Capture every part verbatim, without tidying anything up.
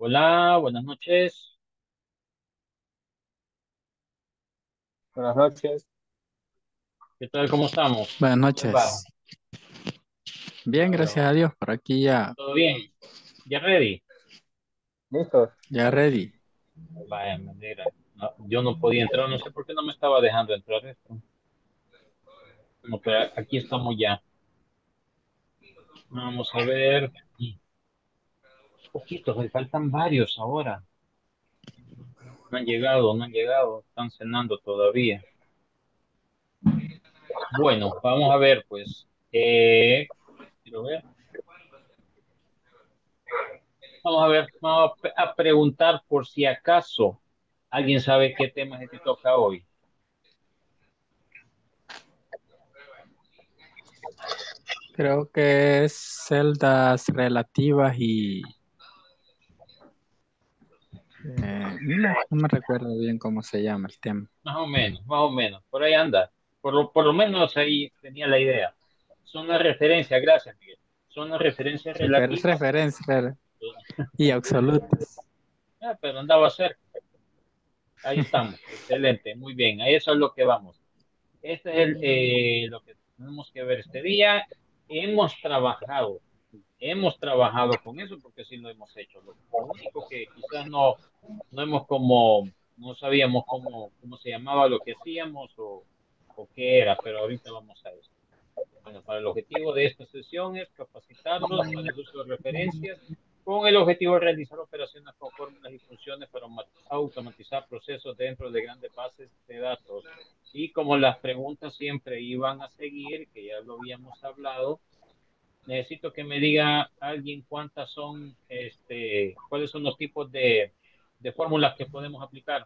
Hola, buenas noches. Buenas noches. ¿Qué tal? ¿Cómo estamos? Buenas ¿Cómo les va? noches. Bien, Bárbaro. gracias a Dios. Por aquí ya, ¿Todo bien? ¿Ya ready? ¿Listos? ya ready. Vaya, me alegra. No, yo no podía entrar, no sé por qué no me estaba dejando entrar esto. No, pero aquí estamos ya. Vamos a ver. Y poquitos, me faltan varios ahora. No han llegado, no han llegado. Están cenando todavía. Bueno, vamos a ver, pues. Eh, quiero ver. Vamos a ver, vamos a, pe- a preguntar por si acaso alguien sabe qué tema es el que toca hoy. Creo que es celdas relativas y eh, no, no me recuerdo bien cómo se llama el tema. Más o menos, más o menos, por ahí anda. Por lo, por lo menos ahí tenía la idea. Son las referencias, gracias, Miguel. Son las referencias Refer- relativas. referencias eh, y absolutas. ah, pero andaba cerca. Ahí estamos. Excelente, muy bien. A eso es lo que vamos. Este es el, eh, lo que tenemos que ver este día. Hemos trabajado, hemos trabajado con eso porque sí lo hemos hecho. Lo, lo único que quizás no, no hemos como, no sabíamos cómo, cómo se llamaba lo que hacíamos o, o qué era, pero ahorita vamos a eso. Bueno, para el objetivo de esta sesión es capacitarlos para el uso de referencias con el objetivo de realizar operaciones con fórmulas y funciones para automatizar procesos dentro de grandes bases de datos. Y como las preguntas siempre iban a seguir, que ya lo habíamos hablado, necesito que me diga alguien cuántas son, este, cuáles son los tipos de, de fórmulas que podemos aplicar.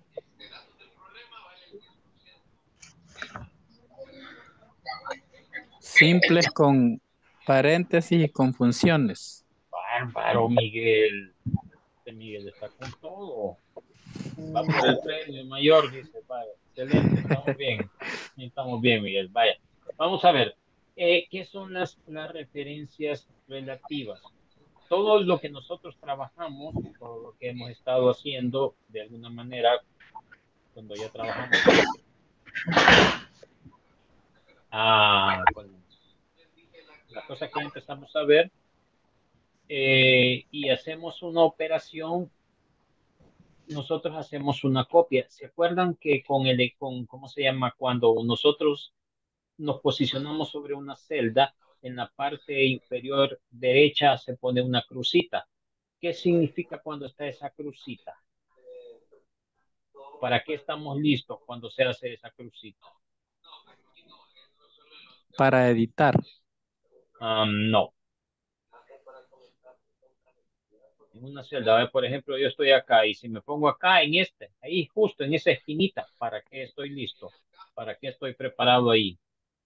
Simples con paréntesis y con funciones. Bárbaro, Miguel. Este Miguel está con todo. Va por el premio mayor, dice, vaya, excelente, estamos bien, estamos bien, Miguel, vaya. Vamos a ver, eh, ¿qué son las, las referencias relativas? Todo lo que nosotros trabajamos, todo lo que hemos estado haciendo, de alguna manera, cuando ya trabajamos con las, ah, con las cosas que empezamos a ver, eh, y hacemos una operación, nosotros hacemos una copia. ¿Se acuerdan que con el, con, ¿cómo se llama? Cuando nosotros nos posicionamos sobre una celda, en la parte inferior derecha se pone una crucita. ¿Qué significa cuando está esa crucita? ¿Para qué estamos listos cuando se hace esa crucita? Para editar. Um, no. En una celda, a ver, por ejemplo, yo estoy acá y si me pongo acá en este, ahí justo en esa esquinita, ¿para qué estoy listo? ¿Para qué estoy preparado ahí?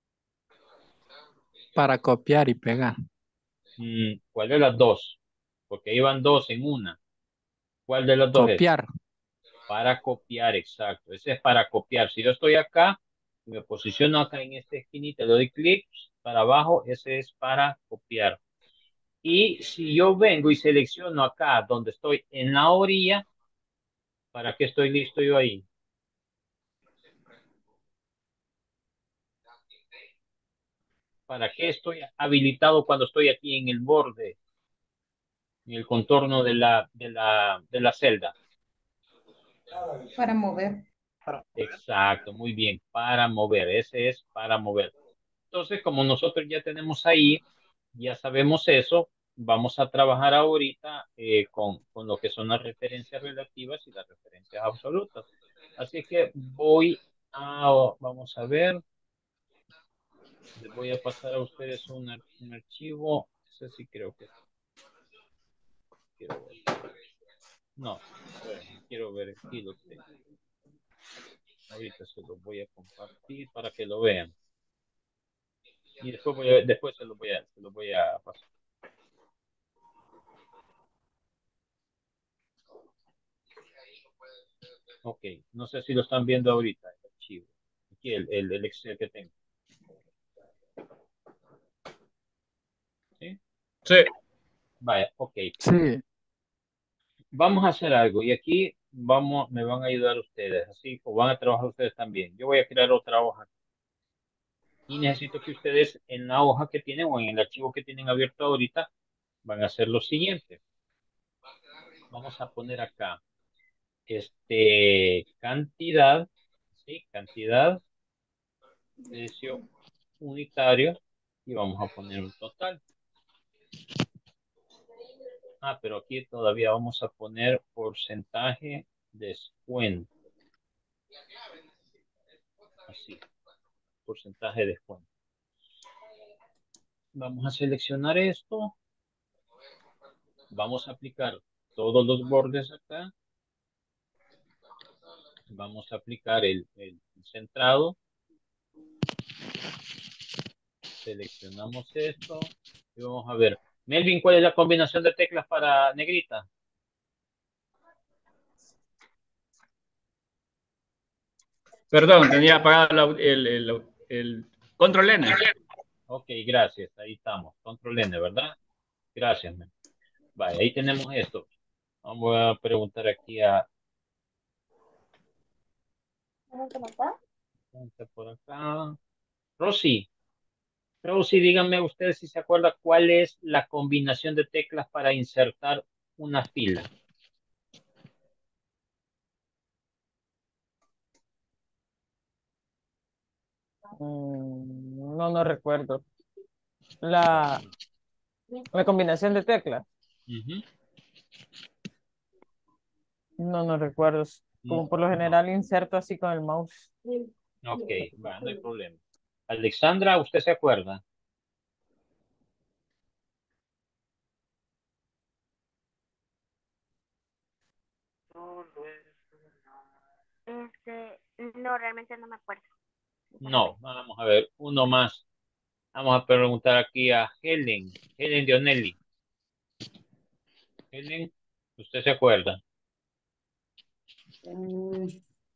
Para copiar y pegar. Mm, ¿cuál de las dos? Porque iban dos en una. ¿Cuál de las dos es? Copiar. Para copiar, exacto. Ese es para copiar. Si yo estoy acá, me posiciono acá en esta esquinita, le doy clic para abajo, ese es para copiar. Y si yo vengo y selecciono acá donde estoy en la orilla, ¿para qué estoy listo yo ahí? ¿Para qué estoy habilitado cuando estoy aquí en el borde, en el contorno de la, de la, de la celda? Para mover. Exacto, muy bien, para mover. Ese es para mover. Entonces, como nosotros ya tenemos ahí, ya sabemos eso, vamos a trabajar ahorita eh, con, con lo que son las referencias relativas y las referencias absolutas. Así que voy a, vamos a ver, les voy a pasar a ustedes un, ar- un archivo. Ese sí creo que quiero ver. No, espérenme, quiero ver, aquí lo tengo. Ahorita se los voy a compartir para que lo vean. Y después, voy a- después se los voy a, se los voy a pasar. Ok, no sé si lo están viendo ahorita, el archivo. Aquí el, el, el Excel que tengo. ¿Sí? Sí. Vaya, ok. Sí. Vamos a hacer algo y aquí vamos, me van a ayudar ustedes, así, o van a trabajar ustedes también. Yo voy a crear otra hoja y necesito que ustedes en la hoja que tienen o en el archivo que tienen abierto ahorita van a hacer lo siguiente. Vamos a poner acá, este, cantidad, sí, cantidad, precio unitario y vamos a poner un total. Ah, pero aquí todavía vamos a poner porcentaje descuento. Así, porcentaje de descuento. Vamos a seleccionar esto. Vamos a aplicar todos los bordes acá. Vamos a aplicar el, el centrado. Seleccionamos esto. Y vamos a ver. Melvin, ¿cuál es la combinación de teclas para negrita? Perdón, tenía apagado la- el, el, el control N. Ok, gracias. Ahí estamos. Control N, ¿verdad? Gracias, Melvin. Vale, ahí tenemos esto. Vamos a preguntar aquí a... por acá. Rosy. Rosy, dígame usted si se acuerda cuál es la combinación de teclas para insertar una fila. Mm, no, no recuerdo. La, la combinación de teclas. Ujú. No, no recuerdo. Como por lo No, general inserto así con el mouse. ok, va, no hay problema. Alexandra, ¿usted se acuerda? Este, no, realmente no me acuerdo. No, vamos a ver, uno más. Vamos a preguntar aquí a Helen, Helen Dionelli. Helen, ¿usted se acuerda? Mm,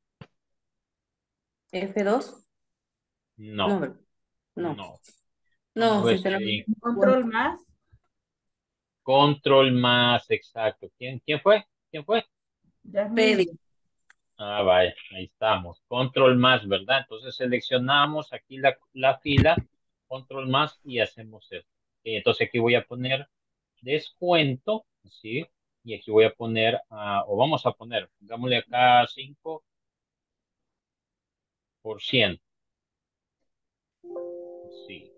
F dos. No, No, ¿verdad? No. no. Vamos a No, ver si sinceramente. hay No Control recuerdo. más. control más exacto. ¿Quién, quién fue? ¿Quién fue? Yasmín. Pedi. Ah, vaya, ahí estamos. Control más, ¿verdad? Entonces seleccionamos aquí la, la fila, control más y hacemos esto. Eh, Entonces aquí voy a poner descuento, ¿sí? Y aquí voy a poner, ah, o vamos a poner, pongámosle acá cinco por ciento. Sí.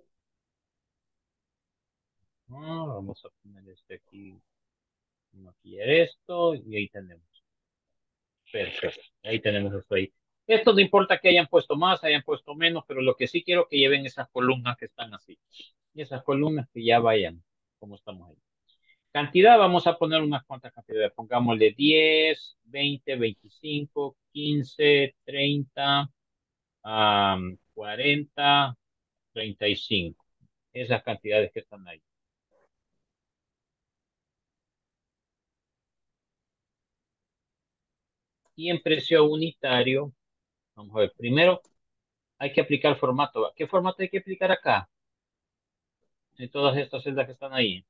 Ah, vamos a poner este aquí, vamos a maquillar esto y ahí tenemos. Perfecto. Ahí tenemos esto ahí. Esto no importa que hayan puesto más, hayan puesto menos, pero lo que sí quiero que lleven esas columnas que están así. Y esas columnas que ya vayan, como estamos ahí. Cantidad, vamos a poner unas cuantas cantidades. Pongámosle diez, veinte, veinticinco, quince, treinta, um, cuarenta, treinta y cinco. Esas cantidades que están ahí. Y en precio unitario, vamos a ver, primero hay que aplicar formato. ¿Qué formato hay que aplicar acá? En todas estas celdas que están ahí.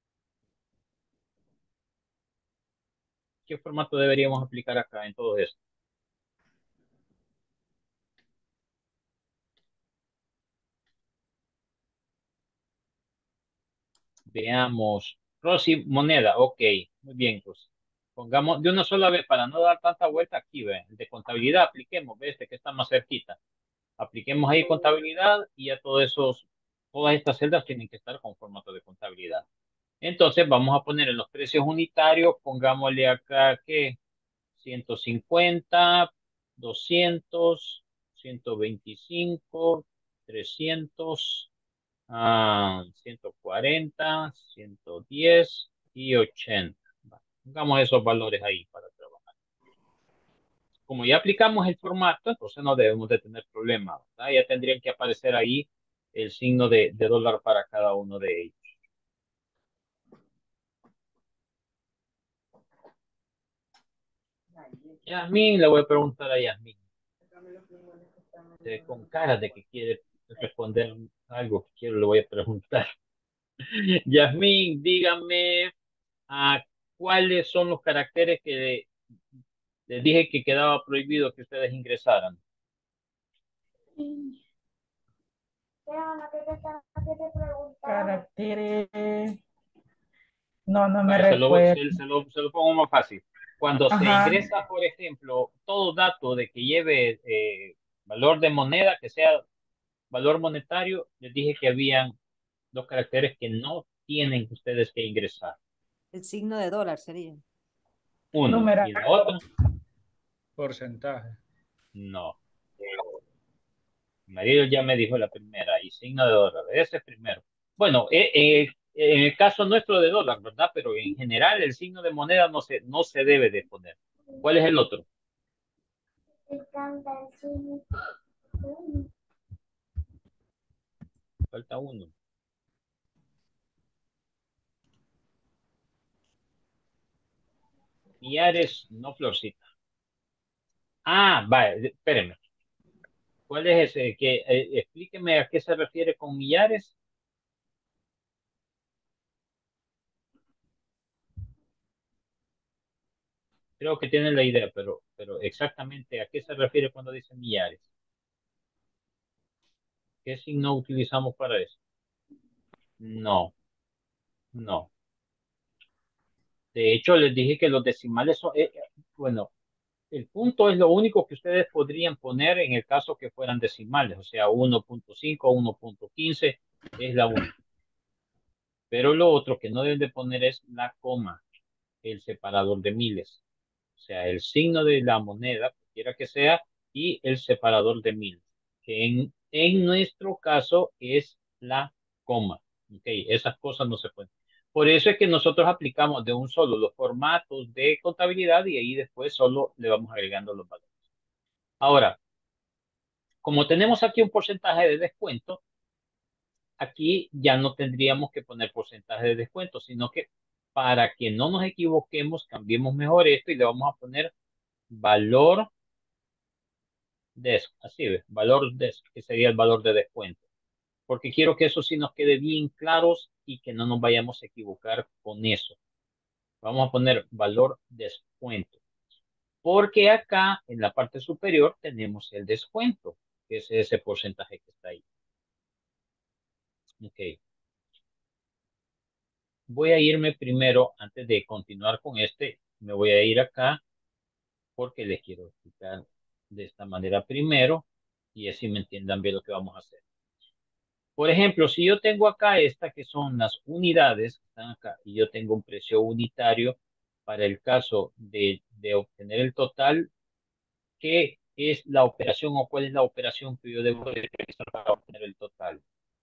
¿Qué formato deberíamos aplicar acá en todo esto? Veamos. Rosy, moneda. Ok, muy bien, Rosy. Pongamos de una sola vez para no dar tanta vuelta aquí, ve. El de contabilidad, apliquemos, ve este que está más cerquita. Apliquemos ahí contabilidad y ya todos esos, todas estas celdas tienen que estar con formato de contabilidad. Entonces vamos a poner en los precios unitarios, pongámosle acá que ciento cincuenta, doscientos, ciento veinticinco, trescientos, ah, ciento cuarenta, ciento diez y ochenta. Va, pongamos esos valores ahí para trabajar. Como ya aplicamos el formato, entonces no debemos de tener problemas, ¿verdad? Ya tendrían que aparecer ahí el signo de, de dólar para cada uno de ellos. Yasmín, le voy a preguntar a Yasmín, eh, con cara de que quiere responder algo que quiero, le voy a preguntar. Yasmín, dígame, ¿a ¿cuáles son los caracteres que les dije que quedaba prohibido que ustedes ingresaran? Caracteres. No, no me Vaya, se lo, recuerdo. se, se lo, se lo pongo más fácil. Cuando se Ajá. ingresa, por ejemplo, todo dato de que lleve eh, valor de moneda, que sea valor monetario, les dije que habían dos caracteres que no tienen ustedes que ingresar. El signo de dólar sería. Uno. Numeral. Y la otra, Porcentaje. no. Mi marido ya me dijo la primera, y signo de dólar. Ese es primero. Bueno, eh, eh, en el caso nuestro de dólar, ¿verdad? Pero en general el signo de moneda no se, no se debe de poner. ¿Cuál es el otro? Falta uno. Millares, no florcita. Ah, vale, espérenme. ¿Cuál es ese? Que, eh, explíqueme a qué se refiere con millares. Creo que tienen la idea, pero, pero exactamente a qué se refiere cuando dice millares. ¿Qué signo utilizamos para eso? No, no. De hecho, les dije que los decimales son, eh, eh, bueno, el punto es lo único que ustedes podrían poner en el caso que fueran decimales, o sea, uno punto cinco, uno punto quince es la única. Pero lo otro que no deben de poner es la coma, el separador de miles. O sea, el signo de la moneda, cualquiera que sea, y el separador de miles, que en, en nuestro caso es la coma. Ok, esas cosas no se pueden. Por eso es que nosotros aplicamos de un solo los formatos de contabilidad y ahí después solo le vamos agregando los valores. Ahora, como tenemos aquí un porcentaje de descuento, aquí ya no tendríamos que poner porcentaje de descuento, sino que para que no nos equivoquemos, cambiemos mejor esto y le vamos a poner valor de, así ve, valor de, que sería el valor de descuento. Porque quiero que eso sí nos quede bien claros y que no nos vayamos a equivocar con eso. Vamos a poner valor descuento. Porque acá en la parte superior tenemos el descuento, que es ese porcentaje que está ahí. Ok. Voy a irme primero, antes de continuar con este, me voy a ir acá porque les quiero explicar de esta manera primero y así me entiendan bien lo que vamos a hacer. Por ejemplo, si yo tengo acá esta que son las unidades que están acá y yo tengo un precio unitario para el caso de, de obtener el total, ¿qué es la operación o cuál es la operación que yo debo de realizar para obtener el total?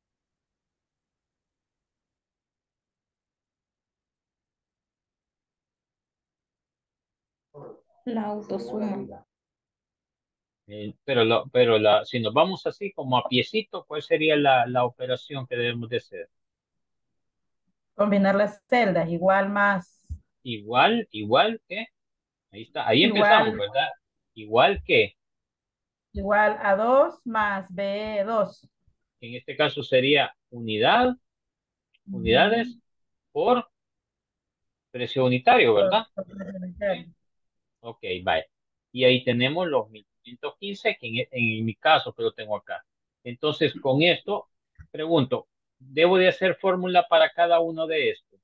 La autosuma. Eh, pero la, pero la, si nos vamos así como a piecito, ¿cuál sería la, la operación que debemos de hacer? Combinar las celdas, igual más. Igual, igual que, ahí está, ahí empezamos, Igual, ¿verdad? Igual que, igual a dos más b dos. en este caso sería unidad, unidades por precio unitario, ¿verdad? Ok, vale. Y ahí tenemos los mil quinientos quince, que en, en mi caso que lo tengo acá. Entonces, con esto, pregunto, ¿debo de hacer fórmula para cada uno de estos?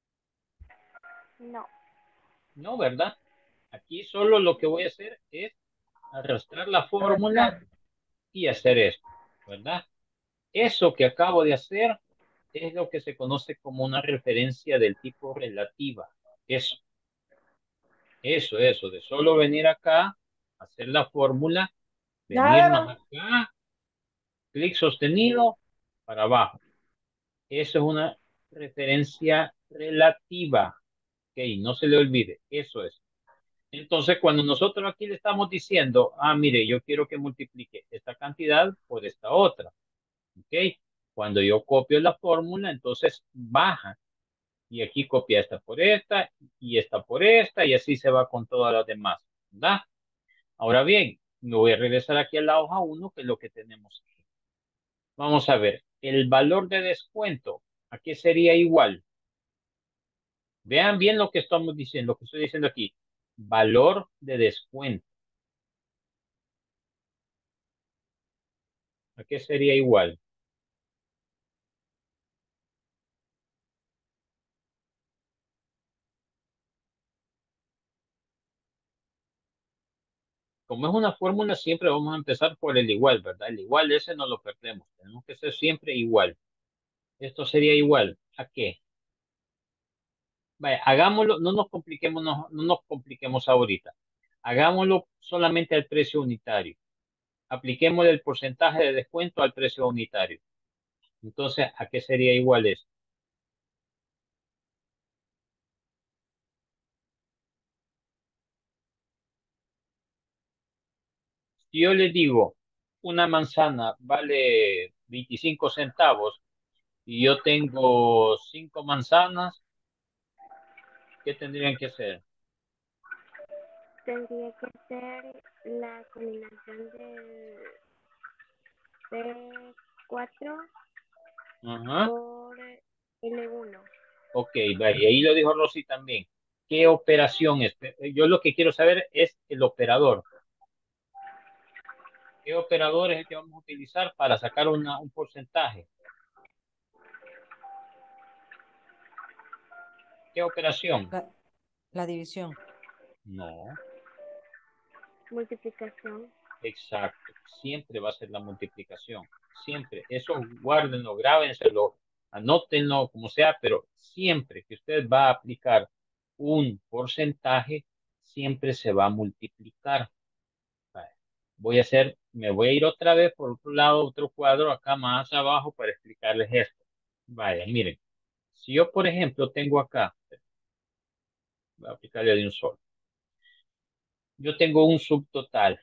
No. No, ¿verdad? Aquí solo lo que voy a hacer es arrastrar la fórmula Arrastrar. y hacer esto, ¿verdad? Eso que acabo de hacer es lo que se conoce como una referencia del tipo relativa. Eso, eso, eso, de solo venir acá, hacer la fórmula, venirnos Ya, acá, clic sostenido para abajo. Eso es una referencia relativa. Ok, no se le olvide, eso es. Entonces, cuando nosotros aquí le estamos diciendo, ah, mire, yo quiero que multiplique esta cantidad por esta otra. Ok, cuando yo copio la fórmula, entonces baja. Y aquí copia esta por esta y esta por esta y así se va con todas las demás. ¿Verdad? Ahora bien, me voy a regresar aquí a la hoja uno, que es lo que tenemos aquí. Vamos a ver, el valor de descuento, ¿a qué sería igual? Vean bien lo que estamos diciendo, lo que estoy diciendo aquí. Valor de descuento. ¿A qué sería igual? Como es una fórmula, siempre vamos a empezar por el igual, ¿verdad? El igual ese no lo perdemos. Tenemos que ser siempre igual. Esto sería igual. ¿A qué? Vaya, hagámoslo, no nos compliquemos, no, no nos compliquemos ahorita. Hagámoslo solamente al precio unitario. Apliquemos el porcentaje de descuento al precio unitario. Entonces, ¿a qué sería igual esto? Si yo les digo, una manzana vale veinticinco centavos y yo tengo cinco manzanas, ¿qué tendrían que hacer? Tendría que ser la combinación de p cuatro Ajá. por l uno. Ok, vaya, ahí lo dijo Rosy también. ¿Qué operación es? Yo lo que quiero saber es el operador. ¿Qué operador es el que vamos a utilizar para sacar una, un porcentaje? ¿Qué operación? La, la división. No, Multiplicación. exacto. Siempre va a ser la multiplicación. Siempre. Eso guárdenlo, grábenselo, anótenlo, como sea, pero siempre que usted va a aplicar un porcentaje, siempre se va a multiplicar. Vale. Voy a hacer, me voy a ir otra vez por otro lado, otro cuadro acá más abajo para explicarles esto. Vaya, miren. Si yo, por ejemplo, tengo acá, voy a aplicarle de un solo. Yo tengo un subtotal.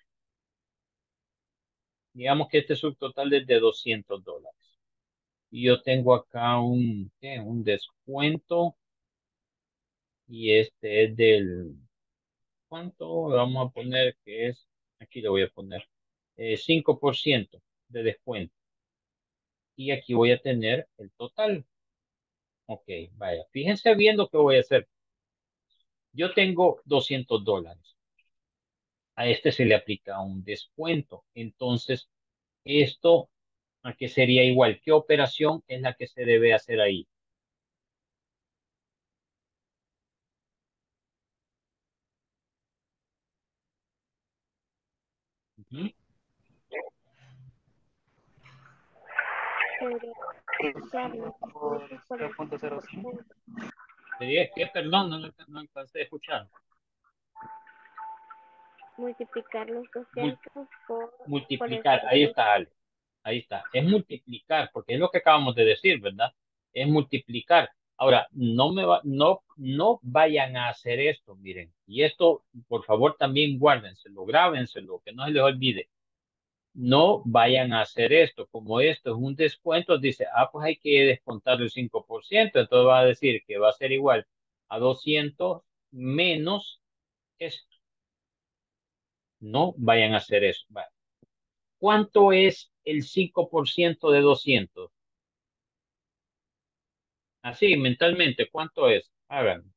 Digamos que este subtotal es de doscientos dólares. Y yo tengo acá un, ¿qué? Un descuento. Y este es del, ¿cuánto? Vamos a poner que es, aquí le voy a poner, eh, cinco por ciento de descuento. Y aquí voy a tener el total. Ok, vaya. Fíjense bien lo que voy a hacer. Yo tengo doscientos dólares. A este se le aplica un descuento. Entonces, esto, ¿a qué sería igual? ¿Qué operación es la que se debe hacer ahí? Ujú. Tendría que multiplicar los doscientos por el cinco por ciento. Sería que, perdón, no, no, no alcancé a escuchar. Multiplicar los Mul- doscientos por, por el multiplicar, ahí cinco. está, Ale. Ahí está. Es multiplicar, porque es lo que acabamos de decir, ¿verdad? Es multiplicar. Ahora, no me va, no, no vayan a hacer esto, miren. Y esto, por favor, también guárdenselo, grábenselo, que no se les olvide. No vayan a hacer esto. Como esto es un descuento, dice, ah, pues hay que descontar el cinco por ciento. Entonces va a decir que va a ser igual a doscientos menos esto. No vayan a hacer eso. Va. ¿Cuánto es el cinco por ciento de doscientos? Así, mentalmente, ¿cuánto es? Hagan.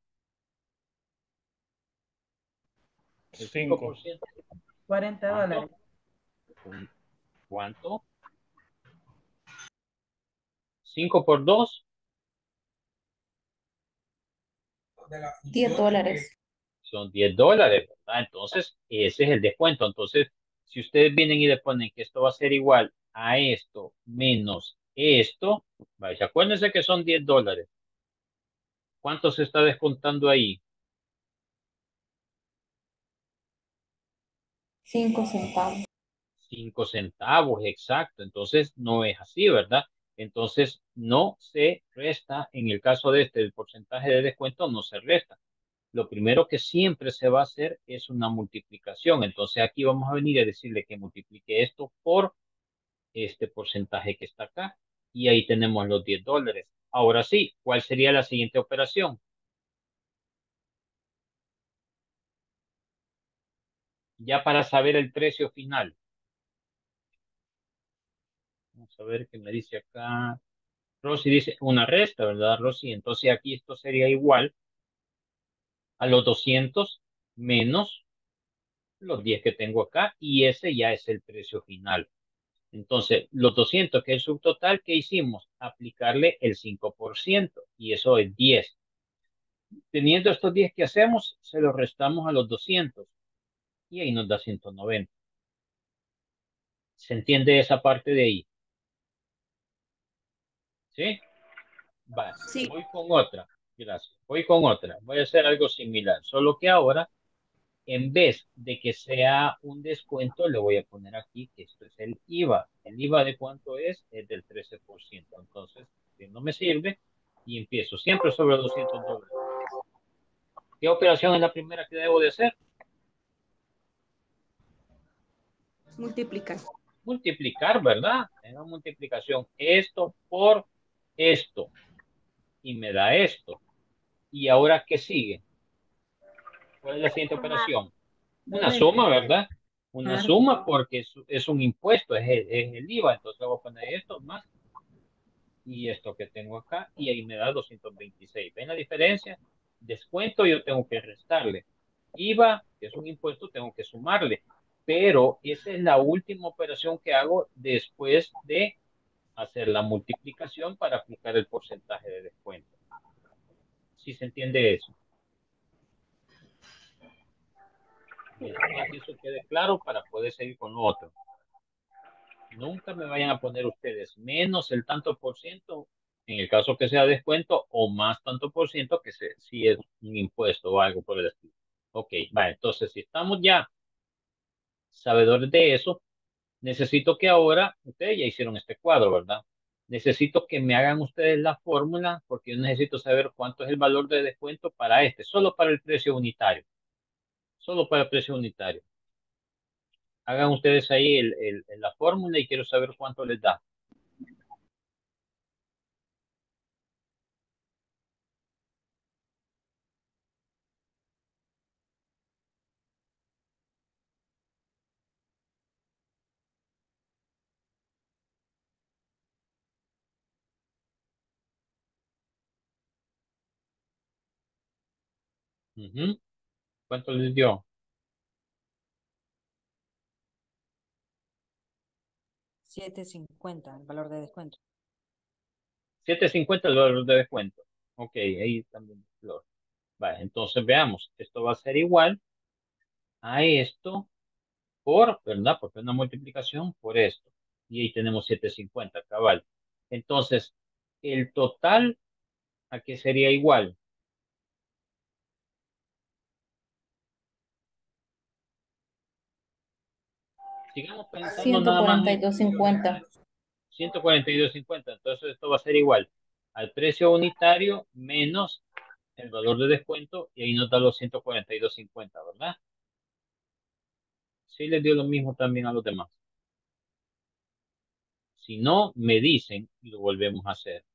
El cinco por Cinco. ciento. cuarenta ¿Cuánto? dólares. ¿Cuánto? Cinco por dos diez dólares. son diez dólares, ¿verdad? Entonces, ese es el descuento. Entonces, si ustedes vienen y le ponen que esto va a ser igual a esto menos esto, vaya, acuérdense que son diez dólares. ¿Cuánto se está descontando ahí? cinco centavos. Cinco centavos, exacto. Entonces, no es así, ¿verdad? Entonces, no se resta, en el caso de este, el porcentaje de descuento no se resta. Lo primero que siempre se va a hacer es una multiplicación. Entonces, aquí vamos a venir a decirle que multiplique esto por este porcentaje que está acá. Y ahí tenemos los diez dólares. Ahora sí, ¿cuál sería la siguiente operación? Ya para saber el precio final. Vamos a ver qué me dice acá. Rosy dice una resta, ¿verdad, Rosy? Entonces aquí esto sería igual a los doscientos menos los diez que tengo acá y ese ya es el precio final. Entonces, los doscientos, que es el subtotal, ¿qué hicimos? Aplicarle el cinco por ciento y eso es diez. Teniendo estos diez que hacemos, se los restamos a los doscientos y ahí nos da ciento noventa. ¿Se entiende esa parte de ahí? ¿Sí? Va, Sí. voy con otra. Gracias. Voy con otra. Voy a hacer algo similar, solo que ahora, en vez de que sea un descuento, le voy a poner aquí que esto es el IVA. ¿El IVA de cuánto es? Es del trece por ciento. Entonces, si no me sirve, y empiezo siempre sobre doscientos dólares. ¿Qué operación es la primera que debo de hacer? Multiplicar. Multiplicar, ¿verdad? Tengo multiplicación. Esto por esto. Y me da esto. ¿Y ahora qué sigue? ¿Cuál es la siguiente operación? Una suma, ¿verdad? Una Claro. suma porque es, es un impuesto, es el, es el IVA. Entonces voy a poner esto más y esto que tengo acá y ahí me da doscientos veintiséis. ¿Ven la diferencia? Descuento yo tengo que restarle. IVA, que es un impuesto, tengo que sumarle. Pero esa es la última operación que hago después de hacer la multiplicación para aplicar el porcentaje de descuento. ¿Sí se entiende eso? Bien, quiero que eso quede claro para poder seguir con lo otro. Nunca me vayan a poner ustedes menos el tanto por ciento en el caso que sea descuento o más tanto por ciento que se, si es un impuesto o algo por el estilo. Ok, va, entonces si estamos ya sabedores de eso, necesito que ahora, ustedes ya hicieron este cuadro, ¿verdad? Necesito que me hagan ustedes la fórmula porque yo necesito saber cuánto es el valor de descuento para este, solo para el precio unitario, solo para el precio unitario. Hagan ustedes ahí el, el, la fórmula y quiero saber cuánto les da. Uh-huh. ¿Cuánto les dio? siete cincuenta el valor de descuento. siete cincuenta el valor de descuento. Ok, ahí también. Flor. Vale, entonces veamos. Esto va a ser igual a esto por, ¿verdad? Porque es una multiplicación por esto. Y ahí tenemos siete cincuenta, cabal. Entonces, el total, ¿a qué sería igual? Sigamos pensando ciento nada más cuarenta y en dos cincuenta. ciento cuarenta y dos cincuenta. Entonces, esto va a ser igual al precio unitario menos el valor de descuento y ahí nos da los ciento cuarenta y dos cincuenta, ¿verdad? Sí les dio lo mismo también a los demás. Si no, me dicen y lo volvemos a hacer.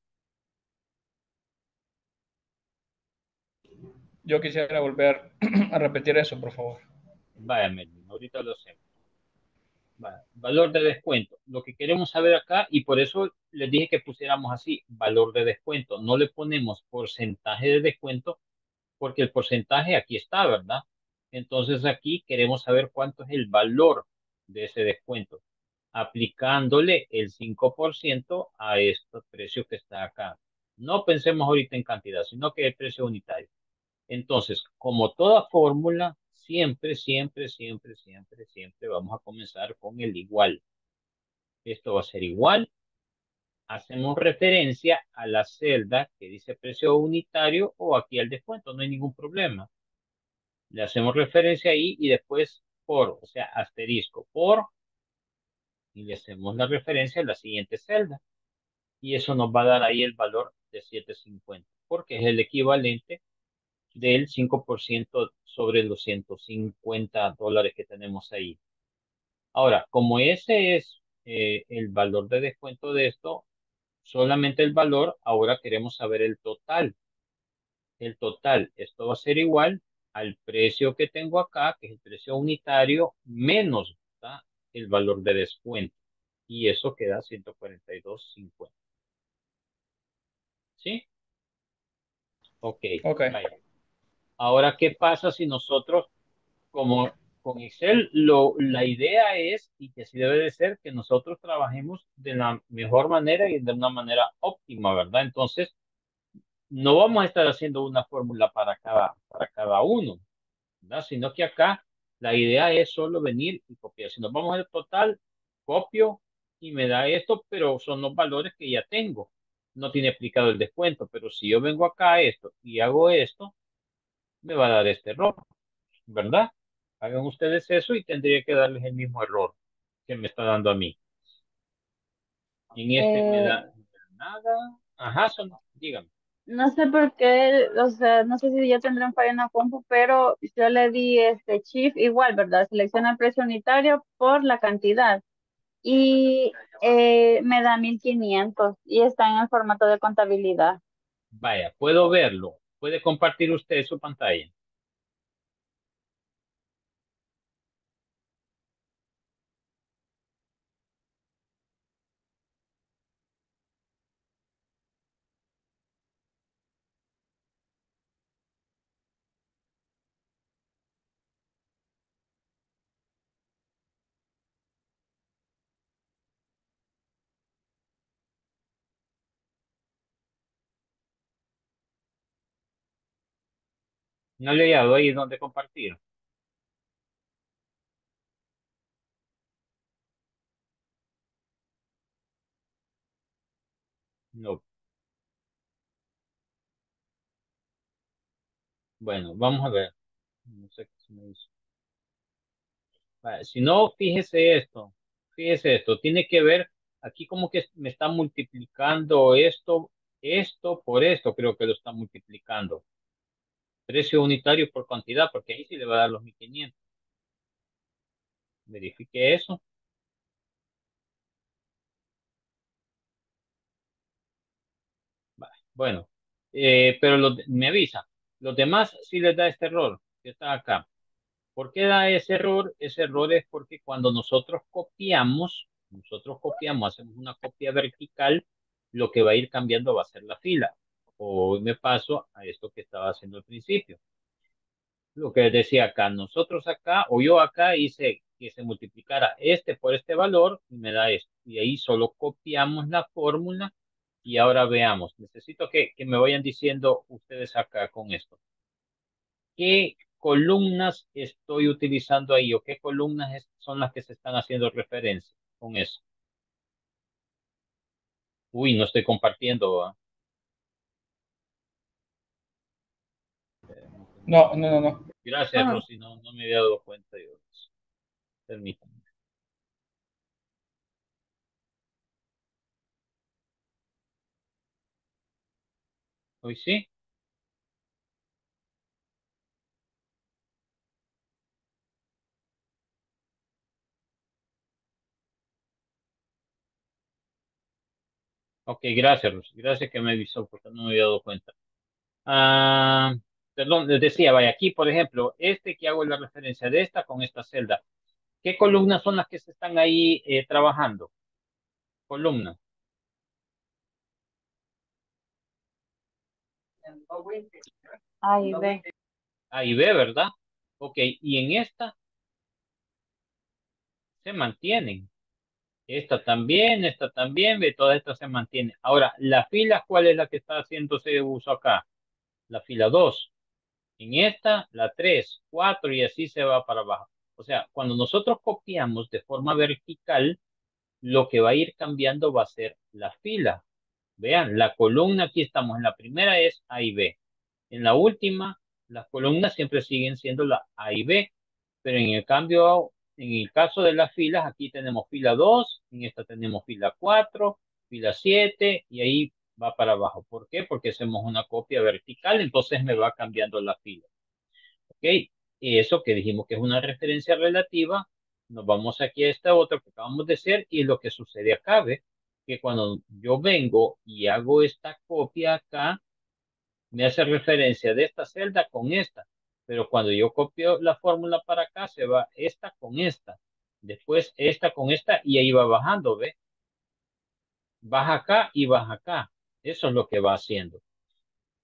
Yo quisiera volver a repetir eso, por favor. Vaya, Melvin, ahorita lo hacemos. Vaya, valor de descuento. Lo que queremos saber acá, y por eso les dije que pusiéramos así, valor de descuento. No le ponemos porcentaje de descuento porque el porcentaje aquí está, ¿verdad? Entonces aquí queremos saber cuánto es el valor de ese descuento, aplicándole el cinco por ciento a este precio que está acá. No pensemos ahorita en cantidad, sino que el precio unitario. Entonces, como toda fórmula, siempre, siempre, siempre, siempre, siempre vamos a comenzar con el igual. Esto va a ser igual. Hacemos referencia a la celda que dice precio unitario o aquí al descuento, no hay ningún problema. Le hacemos referencia ahí y después por, o sea, asterisco por, y le hacemos la referencia a la siguiente celda. Y eso nos va a dar ahí el valor de setecientos cincuenta, porque es el equivalente del cinco por ciento sobre los ciento cincuenta dólares que tenemos ahí. Ahora, como ese es eh, el valor de descuento de esto, solamente el valor, ahora queremos saber el total. El total, esto va a ser igual al precio que tengo acá, que es el precio unitario, menos, ¿verdad?, el valor de descuento. Y eso queda ciento cuarenta y dos cincuenta. ¿Sí? Ok, Ok. vaya. Ahora, ¿qué pasa si nosotros, como con Excel, lo, la idea es, y que así debe de ser, que nosotros trabajemos de la mejor manera y de una manera óptima, ¿verdad? Entonces, no vamos a estar haciendo una fórmula para cada, para cada uno, ¿verdad? Sino que acá la idea es solo venir y copiar. Si nos vamos al total, copio y me da esto, pero son los valores que ya tengo. No tiene aplicado el descuento, pero si yo vengo acá a esto y hago esto, me va a dar este error, ¿verdad? Hagan ustedes eso y tendría que darles el mismo error que me está dando a mí. En este me Eh, da nada. Ajá, son, díganme. no sé por qué, o sea, no sé si ya tendré un fallo en la compu, pero yo le di este shift igual, ¿verdad? Selecciona el precio unitario por la cantidad y eh, me da mil quinientos y está en el formato de contabilidad. Vaya, puedo verlo. Puede compartir usted su pantalla. No le he dado ahí donde compartir. No. Bueno, vamos a ver. No sé qué se me hizo. Vale, si no, fíjese esto. Fíjese esto. Tiene que ver, aquí como que me está multiplicando esto, esto por esto, creo que lo está multiplicando. Precio unitario por cantidad, porque ahí sí le va a dar los mil quinientos. Verifique eso. Vale, bueno, eh, pero lo- me avisa. Los demás sí les da este error que está acá. ¿Por qué da ese error? Ese error es porque cuando nosotros copiamos, nosotros copiamos, hacemos una copia vertical, lo que va a ir cambiando va a ser la fila. Hoy me paso a esto que estaba haciendo al principio. Lo que les decía acá, nosotros acá, o yo acá hice que se multiplicara este por este valor y me da esto. Y ahí solo copiamos la fórmula y ahora veamos. Necesito que, que me vayan diciendo ustedes acá con esto. ¿Qué columnas estoy utilizando ahí o qué columnas es- son las que se están haciendo referencia con eso? Uy, no estoy compartiendo, ¿va? Permítame. No, no, no, no. Gracias, Ah, Rosy, no, no me había dado cuenta yo de eso. Permítame. Hoy sí. Ok, gracias, Rosy. Gracias que me avisó porque no me había dado cuenta. Ah, perdón, les decía, vaya, aquí, por ejemplo, este que hago la referencia de esta con esta celda. ¿Qué columnas son las que se están ahí eh, trabajando? Columnas. A y B. A y B, ¿verdad? Ok, y en esta se mantienen. Esta también, esta también, ve, todas estas se mantienen. Ahora, la fila, ¿cuál es la que está haciéndose uso acá? La fila dos. En esta, la tres, cuatro y así se va para abajo. O sea, cuando nosotros copiamos de forma vertical, lo que va a ir cambiando va a ser la fila. Vean, la columna aquí estamos en la primera es A y B. En la última, las columnas siempre siguen siendo la A y B, pero en el cambio, en el caso de las filas, aquí tenemos fila dos, en esta tenemos fila cuatro, fila siete y ahí va para abajo. ¿Por qué? Porque hacemos una copia vertical, entonces me va cambiando la fila. ¿Ok? Y eso que dijimos que es una referencia relativa, nos vamos aquí a esta otra que acabamos de hacer y lo que sucede acá, ¿ve? Que cuando yo vengo y hago esta copia acá, me hace referencia de esta celda con esta, pero cuando yo copio la fórmula para acá, se va esta con esta, después esta con esta y ahí va bajando, ¿ve? Baja acá y baja acá. Eso es lo que va haciendo.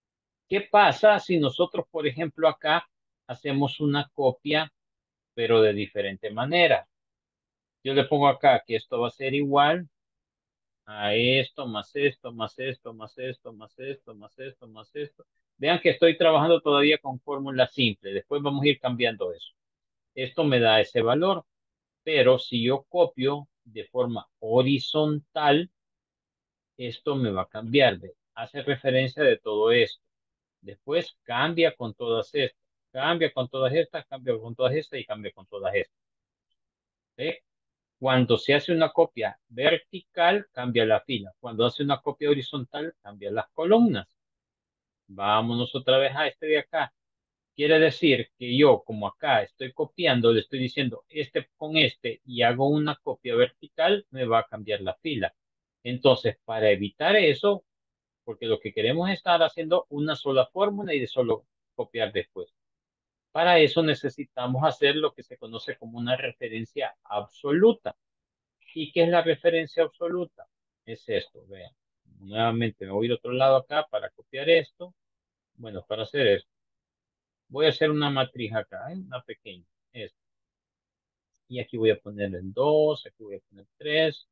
¿Qué pasa si nosotros, por ejemplo, acá hacemos una copia, pero de diferente manera? Yo le pongo acá que esto va a ser igual a esto, más esto, más esto, más esto, más esto, más esto, más esto. Vean que estoy trabajando todavía con fórmula simple. Después vamos a ir cambiando eso. Esto me da ese valor, pero si yo copio de forma horizontal, esto me va a cambiar. ¿Ve? Hace referencia de todo esto. Después cambia con todas estas. Cambia con todas estas, cambia con todas estas y cambia con todas estas. ¿Ve? Cuando se hace una copia vertical, cambia la fila. Cuando hace una copia horizontal, cambia las columnas. Vámonos otra vez a este de acá. Quiere decir que yo, como acá estoy copiando, le estoy diciendo este con este y hago una copia vertical, me va a cambiar la fila. Entonces, para evitar eso, porque lo que queremos es estar haciendo una sola fórmula y de solo copiar después. Para eso necesitamos hacer lo que se conoce como una referencia absoluta. ¿Y qué es la referencia absoluta? Es esto, vean. Nuevamente me voy a ir a otro lado acá para copiar esto. Bueno, para hacer esto. Voy a hacer una matriz acá, ¿eh? Una pequeña. Esta. Y aquí voy a poner el dos, aquí voy a poner tres.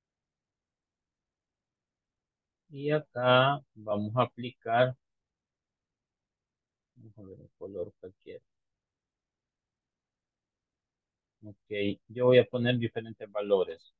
Y acá vamos a aplicar, vamos a ver un color cualquiera. Ok, yo voy a poner diferentes valores.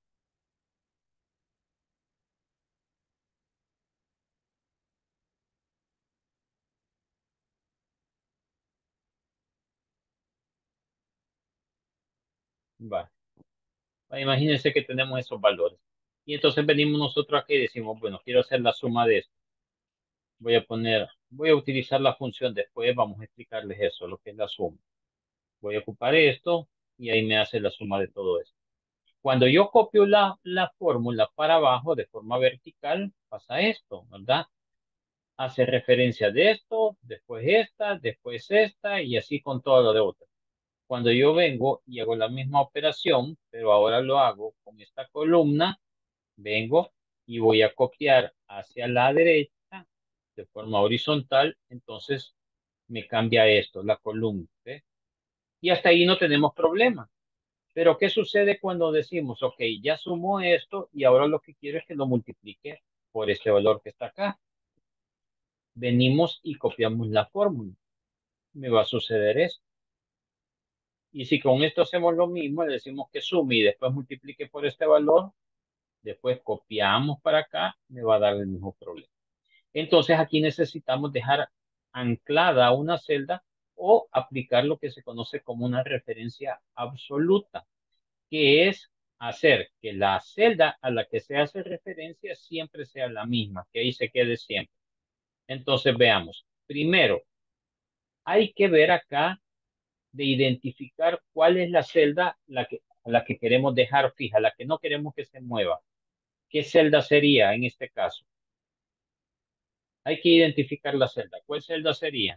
Va. Va, imagínense que tenemos esos valores. Y entonces venimos nosotros aquí y decimos, bueno, quiero hacer la suma de esto. Voy a poner, voy a utilizar la función después, vamos a explicarles eso, lo que es la suma. Voy a ocupar esto y ahí me hace la suma de todo esto. Cuando yo copio la, la fórmula para abajo de forma vertical, pasa esto, ¿verdad? Hace referencia de esto, después esta, después esta y así con todo lo de otra. Cuando yo vengo y hago la misma operación, pero ahora lo hago con esta columna, vengo y voy a copiar hacia la derecha de forma horizontal, entonces me cambia esto, la columna. ¿Ve? Y hasta ahí no tenemos problema. Pero ¿qué sucede cuando decimos, ok, ya sumo esto y ahora lo que quiero es que lo multiplique por este valor que está acá? Venimos y copiamos la fórmula. Me va a suceder esto. Y si con esto hacemos lo mismo, le decimos que sume y después multiplique por este valor, después copiamos para acá, me va a dar el mismo problema. Entonces aquí necesitamos dejar anclada una celda o aplicar lo que se conoce como una referencia absoluta, que es hacer que la celda a la que se hace referencia siempre sea la misma, que ahí se quede siempre. Entonces veamos. Primero, hay que ver acá de identificar cuál es la celda la que, la que queremos dejar fija, la que no queremos que se mueva. ¿Qué celda sería en este caso? Hay que identificar la celda. ¿Cuál celda sería?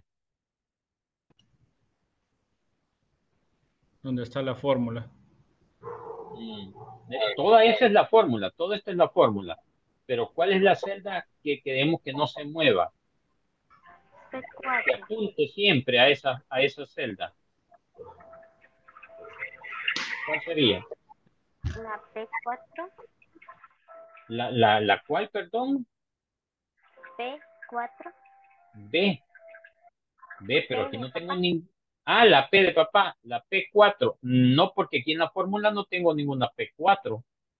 ¿Dónde está la fórmula? Mm, Toda esa es la fórmula, toda esta es la fórmula. Pero ¿cuál es la celda que queremos que no se mueva? Que P cuatro. apunte siempre a esa, a esa celda. ¿Cuál sería? La P cuatro. La, la, la cual, perdón, P cuatro. B. B, pero P aquí de no tengo papá. ni... Ah, la P de papá, la P cuatro. No, porque aquí en la fórmula no tengo ninguna P cuatro.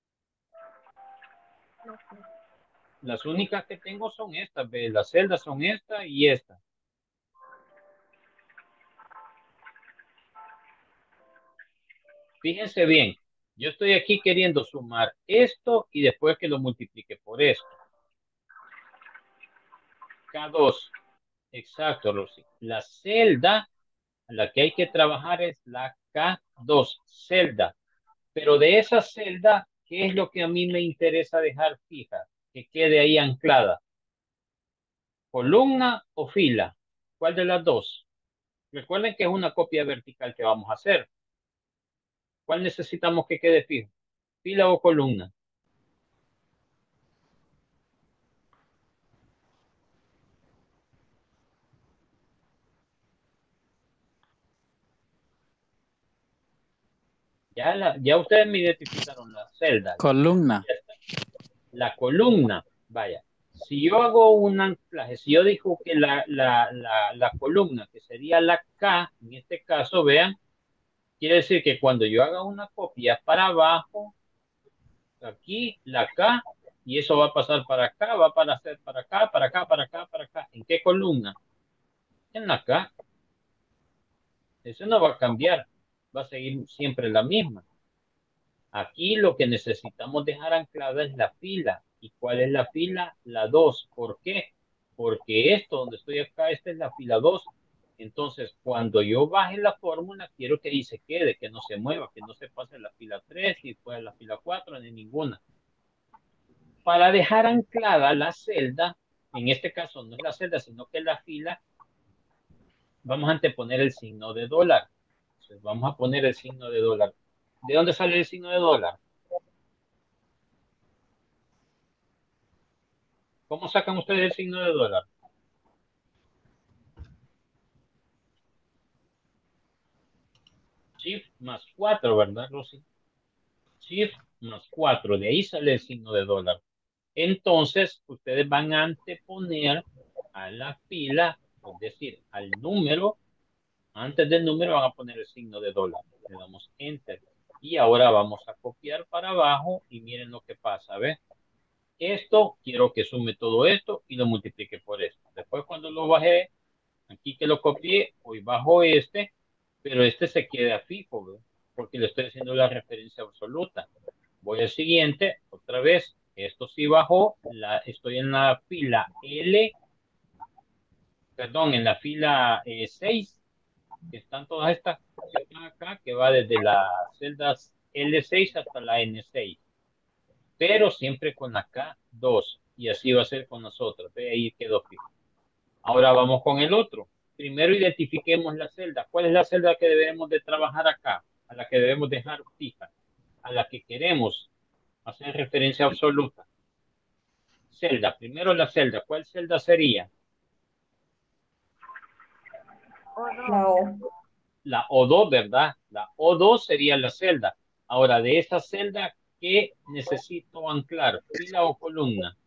Las únicas que tengo son estas, ¿ve? Las celdas son esta y esta. Fíjense bien, yo estoy aquí queriendo sumar esto y después que lo multiplique por esto. K dos. Exacto, Rosy. La celda a la que hay que trabajar es la K dos, celda. Pero de esa celda, ¿qué es lo que a mí me interesa dejar fija? Que quede ahí anclada. ¿Columna o fila? ¿Cuál de las dos? Recuerden que es una copia vertical que vamos a hacer. ¿Cuál necesitamos que quede fijo? ¿Fila o columna? Ya, la, ya ustedes me identificaron la celda. Columna. Ya está. La columna, vaya. Si yo hago un anclaje, si yo digo que la, la, la, la columna, que sería la K, en este caso, vean, quiere decir que cuando yo haga una copia para abajo, aquí, la K, y eso va a pasar para acá, va a pasar para acá, para acá, para acá, para acá. ¿En qué columna? En la K. Eso no va a cambiar, va a seguir siempre la misma. Aquí lo que necesitamos dejar anclada es la fila. ¿Y cuál es la fila? La dos. ¿Por qué? Porque esto donde estoy acá, esta es la fila dos. Entonces, cuando yo baje la fórmula, quiero que ahí se quede, que no se mueva, que no se pase la fila tres y después la fila cuatro, ni ninguna. Para dejar anclada la celda, en este caso no es la celda, sino que la fila, vamos a anteponer el signo de dólar. Entonces, vamos a poner el signo de dólar. ¿De dónde sale el signo de dólar? ¿Cómo sacan ustedes el signo de dólar? Shift más cuatro, ¿verdad, Rosy? Shift más cuatro, de ahí sale el signo de dólar. Entonces, ustedes van a anteponer a la fila, es decir, al número, antes del número van a poner el signo de dólar. Le damos Enter. Y ahora vamos a copiar para abajo y miren lo que pasa, ¿ves? Esto, quiero que sume todo esto y lo multiplique por esto. Después cuando lo bajé, aquí que lo copié, hoy bajo este, pero este se queda fijo, ¿ve? Porque le estoy haciendo la referencia absoluta. Voy al siguiente, otra vez, esto sí bajó, la, estoy en la fila L, perdón, en la fila eh, seis, que están todas estas que están acá, que va desde las celdas L seis hasta la N seis, pero siempre con la K dos, y así va a ser con nosotros, ¿ve? Ahí quedó fijo. Ahora vamos con el otro. Primero identifiquemos la celda. ¿Cuál es la celda que debemos de trabajar acá? A la que debemos dejar fija. A la que queremos hacer referencia absoluta. Celda. Primero la celda. ¿Cuál celda sería? La O. La O dos, ¿verdad? La O dos sería la celda. Ahora, de esa celda, ¿qué necesito anclar? ¿Fila o columna?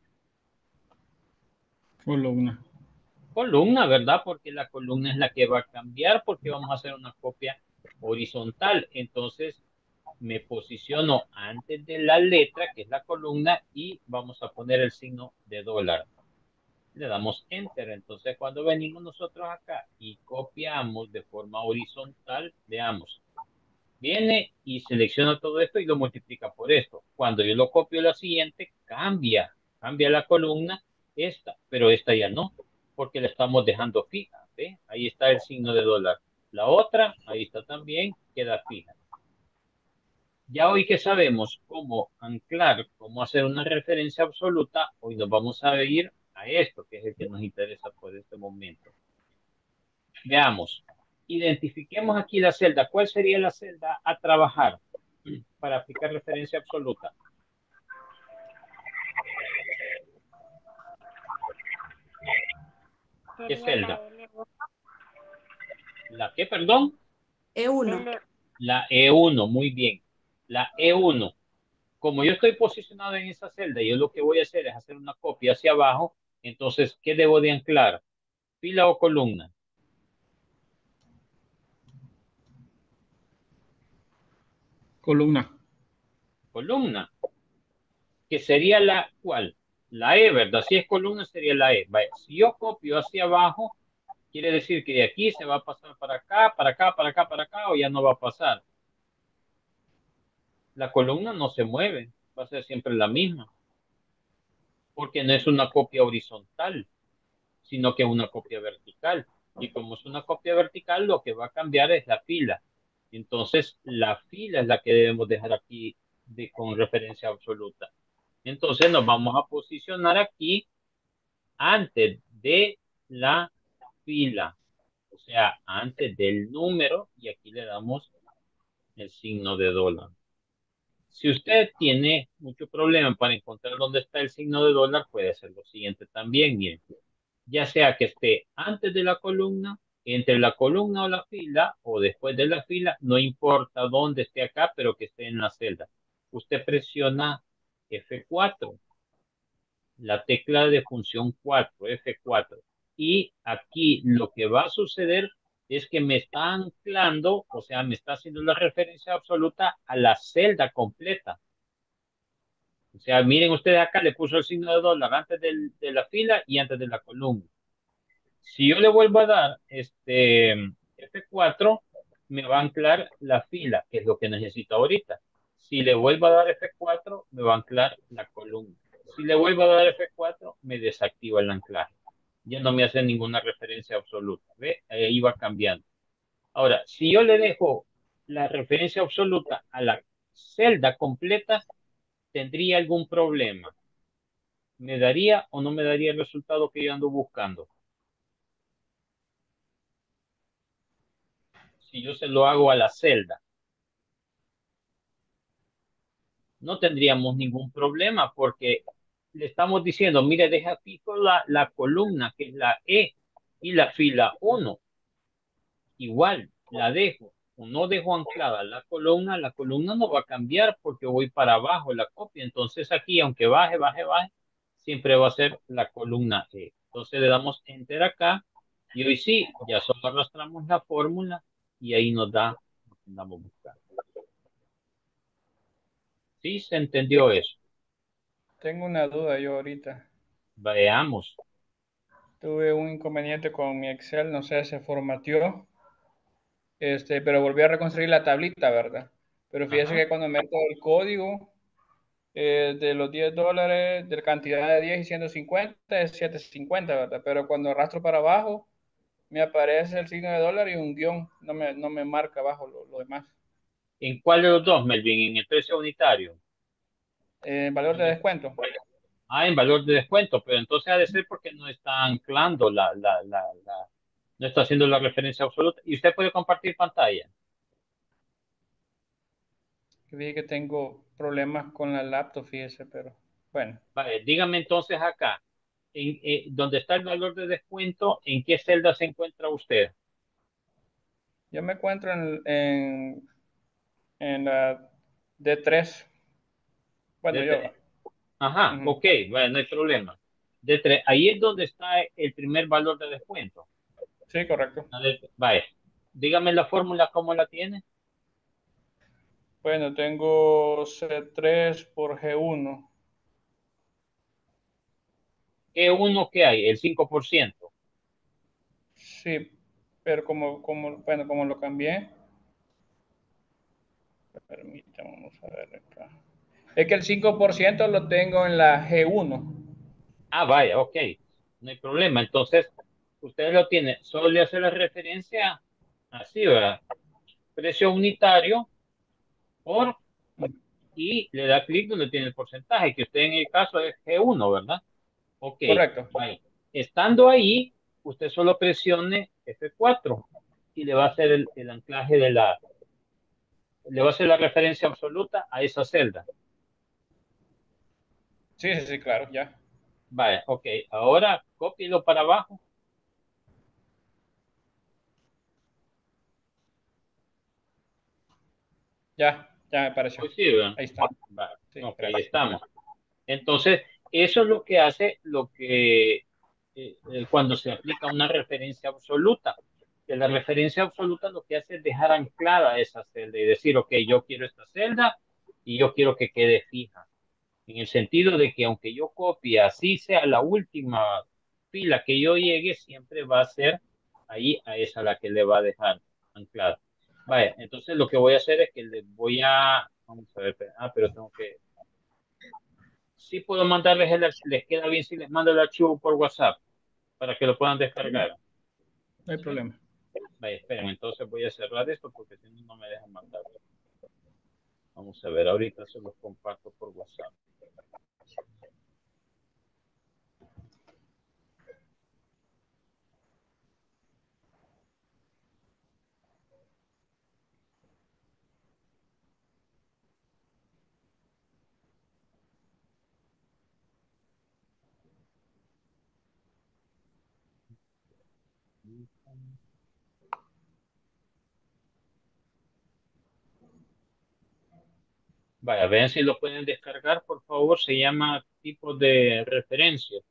Columna. Columna, ¿verdad? Porque la columna es la que va a cambiar porque vamos a hacer una copia horizontal. Entonces, me posiciono antes de la letra, que es la columna, y vamos a poner el signo de dólar. Le damos Enter. Entonces, cuando venimos nosotros acá y copiamos de forma horizontal, veamos, viene y selecciona todo esto y lo multiplica por esto. Cuando yo lo copio la siguiente, cambia, cambia la columna, esta, pero esta ya no, porque la estamos dejando fija. ¿Ve? Ahí está el signo de dólar. La otra, ahí está también, queda fija. Ya hoy que sabemos cómo anclar, cómo hacer una referencia absoluta, hoy nos vamos a ir a esto, que es el que nos interesa por este momento. Veamos, identifiquemos aquí la celda. ¿Cuál sería la celda a trabajar para aplicar referencia absoluta? ¿Qué celda? ¿La qué, perdón? E uno. La E uno, muy bien. La E uno. Como yo estoy posicionado en esa celda, yo lo que voy a hacer es hacer una copia hacia abajo. Entonces, ¿qué debo de anclar? ¿Fila o columna? Columna. Columna. Que sería la ¿cuál? La E, ¿verdad? Si es columna sería la E. Vaya, si yo copio hacia abajo, quiere decir que de aquí se va a pasar para acá, para acá, para acá, para acá, o ya no va a pasar. La columna no se mueve, va a ser siempre la misma, porque no es una copia horizontal, sino que es una copia vertical. Y como es una copia vertical, lo que va a cambiar es la fila. Entonces, la fila es la que debemos dejar aquí de, con referencia absoluta. Entonces, nos vamos a posicionar aquí antes de la fila, o sea, antes del número, y aquí le damos el signo de dólar. Si usted tiene mucho problema para encontrar dónde está el signo de dólar, puede hacer lo siguiente también, miren, ya sea que esté antes de la columna entre la columna o la fila o después de la fila, no importa dónde esté acá, pero que esté en la celda. Usted presiona F cuatro, la tecla de función cuatro, F cuatro. Y aquí lo que va a suceder es que me está anclando, o sea, me está haciendo la referencia absoluta a la celda completa. O sea, miren ustedes acá, le puso el signo de dólar antes del- de la fila y antes de la columna. Si yo le vuelvo a dar este F cuatro, me va a anclar la fila, que es lo que necesito ahorita. Si le vuelvo a dar F cuatro, me va a anclar la columna. Si le vuelvo a dar F cuatro, me desactiva el anclaje. Ya no me hace ninguna referencia absoluta. ¿Ve? Ahí va cambiando. Ahora, si yo le dejo la referencia absoluta a la celda completa, ¿tendría algún problema? ¿Me daría o no me daría el resultado que yo ando buscando? Si yo se lo hago a la celda, no tendríamos ningún problema porque le estamos diciendo, mire, deja fijo la, la columna que es la E y la fila uno. Igual, la dejo o no dejo anclada la columna, la columna no va a cambiar porque voy para abajo la copia. Entonces aquí, aunque baje, baje, baje, siempre va a ser la columna E. Entonces le damos Enter acá y hoy sí, ya solo arrastramos la fórmula y ahí nos da lo que andamos buscando. ¿Sí se entendió eso? Tengo una duda yo ahorita. Veamos. Tuve un inconveniente con mi Excel, no sé, se formateó, este, pero volví a reconstruir la tablita, ¿verdad? Pero fíjese Ajá. que cuando meto el código eh, de los diez dólares, de la cantidad de diez y ciento cincuenta, es setecientos cincuenta, ¿verdad? Pero cuando arrastro para abajo, me aparece el signo de dólar y un guión, no me, no me marca abajo lo, lo demás. ¿En cuál de los dos, Melvin? ¿En el precio unitario? Eh, valor de descuento. Ah, en valor de descuento, pero entonces ha de ser porque no está anclando la, la, la, la- no está haciendo la referencia absoluta. Y usted puede compartir pantalla. Que dije que tengo problemas con la laptop, fíjese, pero bueno. Vale, dígame entonces acá, en, eh, donde está el valor de descuento, ¿en qué celda se encuentra usted? Yo me encuentro en, en, en la D tres. Bueno, De yo. tre- Ajá, Ujú. ok, bueno, no hay problema. De tre- ahí es donde está el primer valor de descuento. Sí, correcto. A ver, vale, dígame la fórmula, ¿cómo la tiene? Bueno, tengo C tres por G uno. ¿Qué uno que hay? El cinco por ciento. Sí, pero como, como, bueno, como lo cambié, permítame, vamos a ver acá. Es que el cinco por ciento lo tengo en la G uno. Ah, vaya, ok, no hay problema. Entonces, usted lo tiene, solo le hace la referencia así, ¿verdad? Precio unitario por y le da clic donde tiene el porcentaje, que usted en el caso es G uno, ¿verdad? Ok, Correcto. vaya. Estando ahí, usted solo presione F cuatro y le va a hacer el, el anclaje de la, le va a hacer la referencia absoluta a esa celda. Sí, sí, sí, claro, ya. Vaya, ok, ahora cópielo para abajo. Ya, ya me apareció. Pues sí, ¿verdad? Ahí está. Vale, Sí, ok, gracias. estamos. Entonces, eso es lo que hace lo que eh, eh, cuando se aplica una referencia absoluta. Que la referencia absoluta lo que hace es dejar anclada esa celda y decir, ok, yo quiero esta celda y yo quiero que quede fija. En el sentido de que aunque yo copie, así sea la última fila que yo llegue, siempre va a ser ahí a esa la que le va a dejar anclada. Vaya, entonces lo que voy a hacer es que le voy a, vamos a ver, ah, pero tengo que, sí puedo mandarles el archivo, les queda bien si les mando el archivo por WhatsApp para que lo puedan descargar. No hay ¿Sí? problema. Vaya, esperen, entonces voy a cerrar esto porque si no, no me dejan mandar. Vamos a ver, ahorita se los comparto por WhatsApp. Vaya, vean si lo pueden descargar, por favor. Se llama tipo de referencia.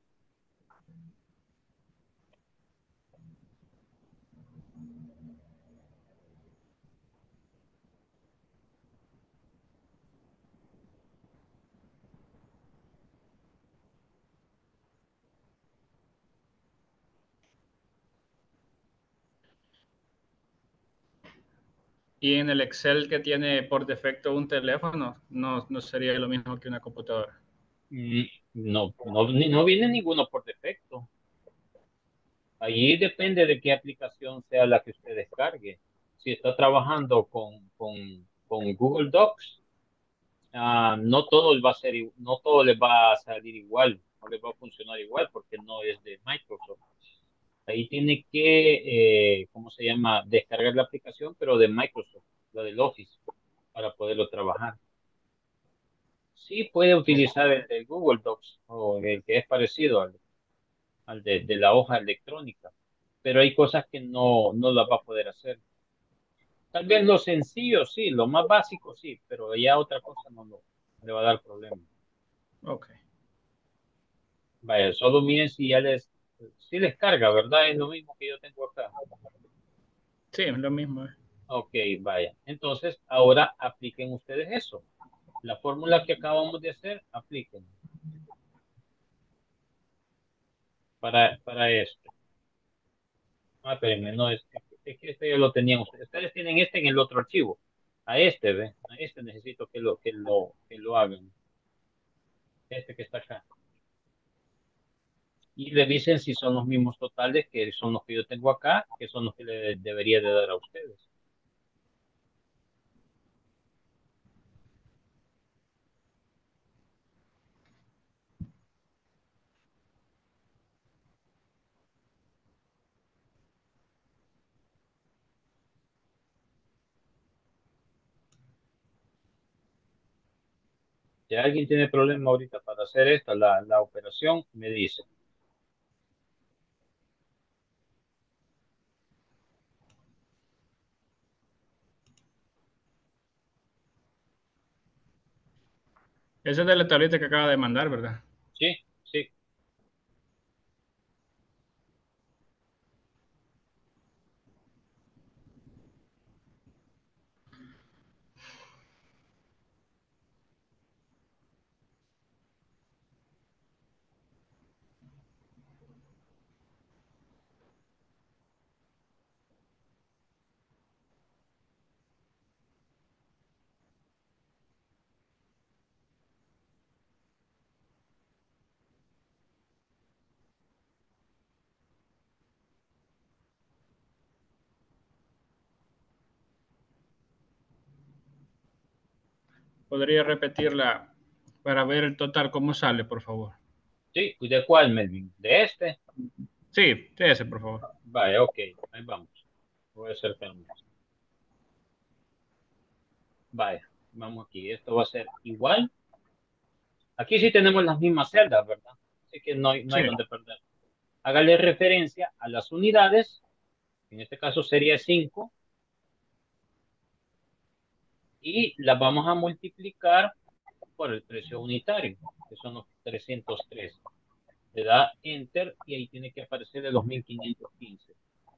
Y en el Excel que tiene por defecto un teléfono, no, no sería lo mismo que una computadora. Mm, No, no, ni- no viene ninguno por defecto. Allí depende de qué aplicación sea la que usted descargue. Si está trabajando con, con, con Google Docs, ah, no todo va a ser, i- no todo les va a salir igual, no les va a funcionar igual porque no es de Microsoft. Ahí tiene que, eh, ¿cómo se llama? Descargar la aplicación, pero de Microsoft, la del Office, para poderlo trabajar. Sí puede utilizar el de Google Docs o el que es parecido al, al de, de la hoja electrónica, pero hay cosas que no, no las va a poder hacer. Tal vez lo sencillo, sí, lo más básico, sí, pero ya otra cosa no, no le va a dar problema. Ok. Vaya, solo miren si ya les, si les carga, ¿verdad? Es lo mismo que yo tengo acá. Sí, es lo mismo. eh. Ok, vaya. Entonces, ahora apliquen ustedes eso. La fórmula que acabamos de hacer, apliquen para, para esto. Ah, espérenme, no, es, es que este ya lo tenían ustedes. Ustedes tienen este en el otro archivo. A este, ¿ve? A este necesito que lo, que lo, que lo hagan. Este que está acá. Y revisen si son los mismos totales que son los que yo tengo acá, que son los que le debería de dar a ustedes. Si alguien tiene problema ahorita para hacer esta, la, la operación, me dice. Esa es de la tableta que acaba de mandar, ¿verdad? Sí, sí. ¿Podría repetirla para ver el total cómo sale, por favor? Sí, ¿de cuál, Melvin? ¿De este? Sí, de ese, por favor. Vale, ok, ahí vamos. Voy a hacer cambios. Vaya, vamos aquí. Esto va a ser igual. Aquí sí tenemos las mismas celdas, ¿verdad? Así que no hay, no Sí. hay donde perder. Hágale referencia a las unidades. En este caso sería cinco. Y las vamos a multiplicar por el precio unitario, que son los trescientos tres. Le da Enter y ahí tiene que aparecer de dos mil quinientos quince.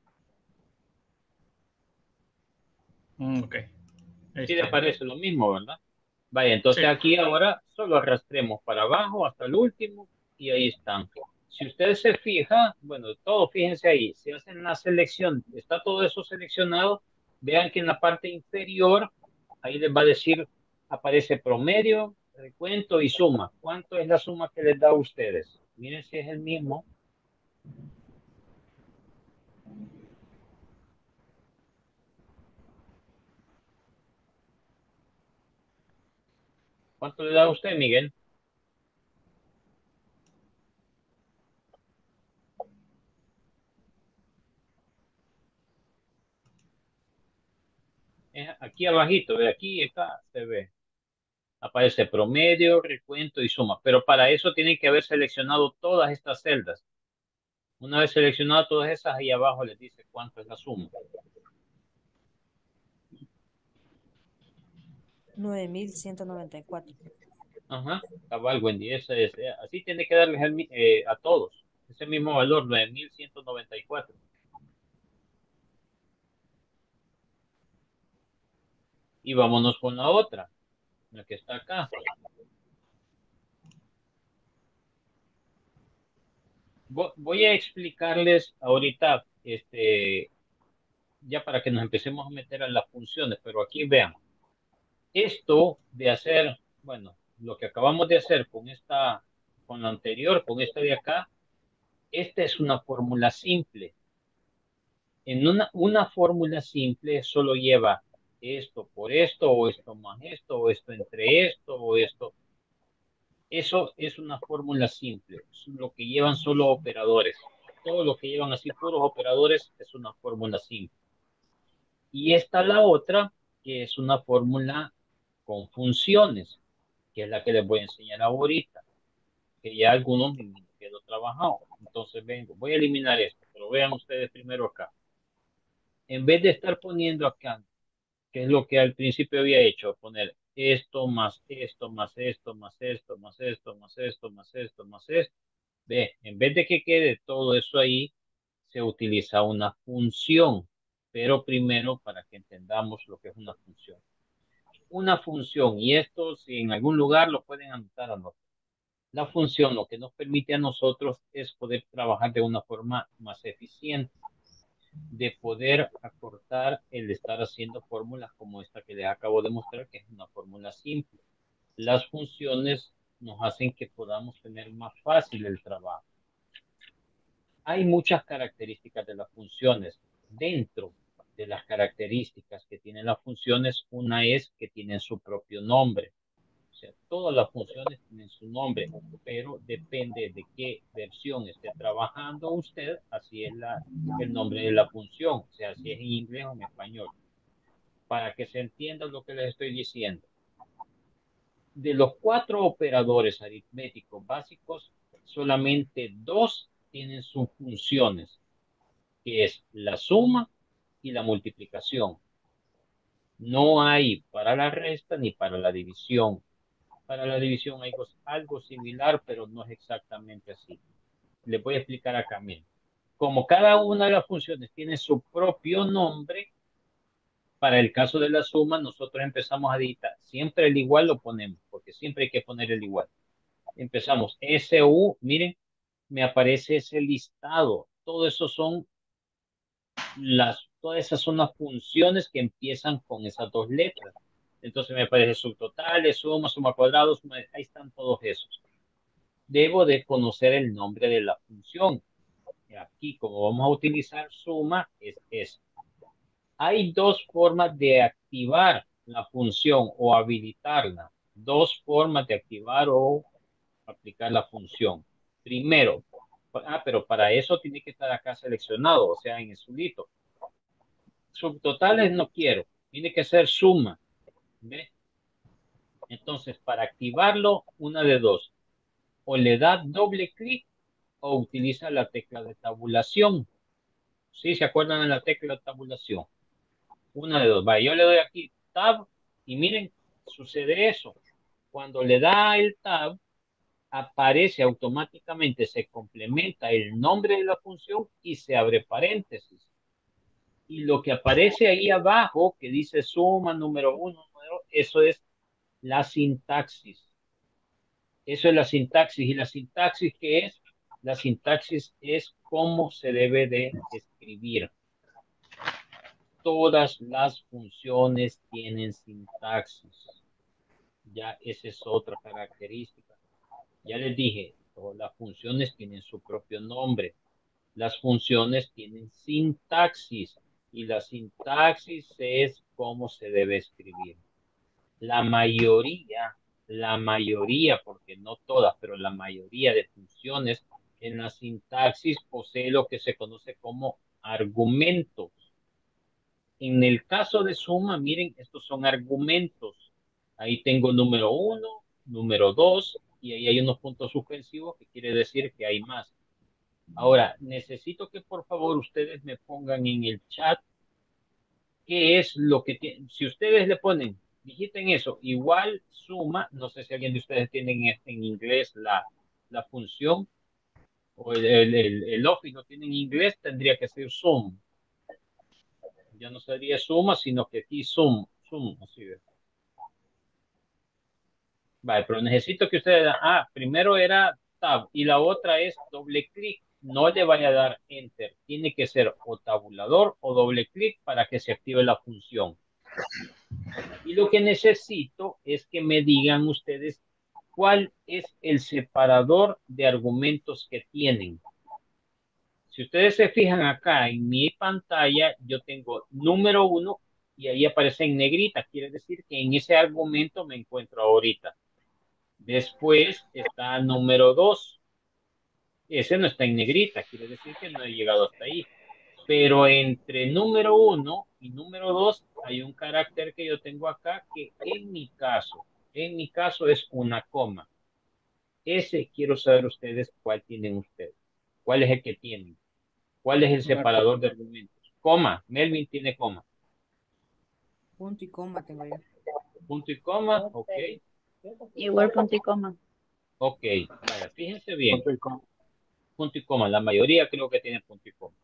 Mm, ok. Ahí Sí le está. parece lo mismo, ¿verdad? Vaya, entonces Sí. aquí ahora solo arrastremos para abajo hasta el último y ahí están. Si ustedes se fijan, bueno, todo, fíjense ahí, si hacen la selección, está todo eso seleccionado, vean que en la parte inferior, ahí les va a decir, aparece promedio, recuento y suma. ¿Cuánto es la suma que les da a ustedes? Miren si es el mismo. ¿Cuánto le da a usted, Miguel? Es aquí abajito, ve aquí y acá se ve. Aparece promedio, recuento y suma. Pero para eso tienen que haber seleccionado todas estas celdas. Una vez seleccionado todas esas, ahí abajo les dice cuánto es la suma. nueve mil ciento noventa y cuatro. Ajá, cabal, Wendy, ese es, eh, así tiene que darles el mi- eh, a todos ese mismo valor, nueve mil ciento noventa y cuatro. Y vámonos con la otra, la que está acá. Vo- Voy a explicarles ahorita, este, ya para que nos empecemos a meter a las funciones, pero aquí vean, esto de hacer, bueno, lo que acabamos de hacer con esta, con la anterior, con esta de acá, esta es una fórmula simple. En una, una fórmula simple solo lleva esto por esto, o esto más esto, o esto entre esto, o esto. Eso es una fórmula simple, es lo que llevan solo operadores. Todo lo que llevan así puros operadores es una fórmula simple. Y está la otra, que es una fórmula con funciones, que es la que les voy a enseñar ahorita, que ya algunos me me quedó trabajado. Entonces vengo, voy a eliminar esto, pero vean ustedes primero acá. En vez de estar poniendo acá, que es lo que al principio había hecho, poner esto más esto más esto más esto más esto más esto más esto más esto, ve, en vez de que quede todo eso ahí, se utiliza una función, pero primero para que entendamos lo que es una función. Una función, y esto si en algún lugar lo pueden anotar, anotar. La función lo que nos permite a nosotros es poder trabajar de una forma más eficiente, de poder acortar el estar haciendo fórmulas como esta que les acabo de mostrar, que es una fórmula simple. Las funciones nos hacen que podamos tener más fácil el trabajo. Hay muchas características de las funciones. Dentro de las características que tienen las funciones, una es que tienen su propio nombre. O sea, todas las funciones tienen su nombre, pero depende de qué versión esté trabajando usted, así es la, el nombre de la función, o sea, si es en inglés o en español. Para que se entienda lo que les estoy diciendo. De los cuatro operadores aritméticos básicos, solamente dos tienen sus funciones, que es la suma y la multiplicación. No hay para la resta ni para la división. Para la división hay algo similar, pero no es exactamente así. Les voy a explicar acá, miren. Como cada una de las funciones tiene su propio nombre, para el caso de la suma, nosotros empezamos a digitar. Siempre el igual lo ponemos, porque siempre hay que poner el igual. Empezamos S U, miren, me aparece ese listado. Todo eso son las, todas esas son las funciones que empiezan con esas dos letras. Entonces me aparece subtotales, suma, suma cuadrado, suma, ahí están todos esos. Debo de conocer el nombre de la función. Aquí, como vamos a utilizar suma, es eso. Hay dos formas de activar la función o habilitarla. Dos formas de activar o aplicar la función. Primero, ah, pero para eso tiene que estar acá seleccionado, o sea, en el azulito. Subtotales no quiero, tiene que ser suma. ¿Ve? Entonces, para activarlo, una de dos. O le da doble clic o utiliza la tecla de tabulación. ¿Sí? ¿Se acuerdan de la tecla de tabulación? Una de dos. Vaya, yo le doy aquí tab y miren, sucede eso. Cuando le da el tab, aparece automáticamente, se complementa el nombre de la función y se abre paréntesis. Y lo que aparece ahí abajo, que dice suma número uno, número, eso es la sintaxis. Eso es la sintaxis. ¿Y la sintaxis qué es? La sintaxis es cómo se debe de escribir. Todas las funciones tienen sintaxis. Ya esa es otra característica. Ya les dije, todas las funciones tienen su propio nombre. Las funciones tienen sintaxis y la sintaxis es cómo se debe escribir. La mayoría, la mayoría, porque no todas, pero la mayoría de funciones en la sintaxis posee lo que se conoce como argumentos. En el caso de suma, miren, estos son argumentos. Ahí tengo número uno, número dos, y ahí hay unos puntos suspensivos que quiere decir que hay más. Ahora, necesito que por favor ustedes me pongan en el chat qué es lo que tienen. Si ustedes le ponen, digiten eso, igual suma, no sé si alguien de ustedes tiene en, en inglés la, la función o el, el, el, el Office lo tiene en inglés, tendría que ser sum. Ya no sería suma, sino que aquí sum, sum, así es. Vale, pero necesito que ustedes, ah, primero era tab y la otra es doble clic. No le vaya a dar enter. Tiene que ser o tabulador o doble clic para que se active la función. Y lo que necesito es que me digan ustedes cuál es el separador de argumentos que tienen. Si ustedes se fijan acá en mi pantalla, yo tengo número uno y ahí aparece en negrita. Quiere decir que en ese argumento me encuentro ahorita. Después está número dos. Ese no está en negrita, quiere decir que no he llegado hasta ahí. Pero entre número uno y número dos hay un carácter que yo tengo acá que en mi caso, en mi caso es una coma. Ese quiero saber ustedes cuál tienen ustedes. ¿Cuál es el que tienen? ¿Cuál es el Una separador de argumentos? Coma. Melvin tiene coma. Punto y coma tengo yo. Punto y coma, ok. Igual punto y coma. Ok, vaya, fíjense bien. Punto y coma. Punto y coma, la mayoría creo que tiene punto y coma.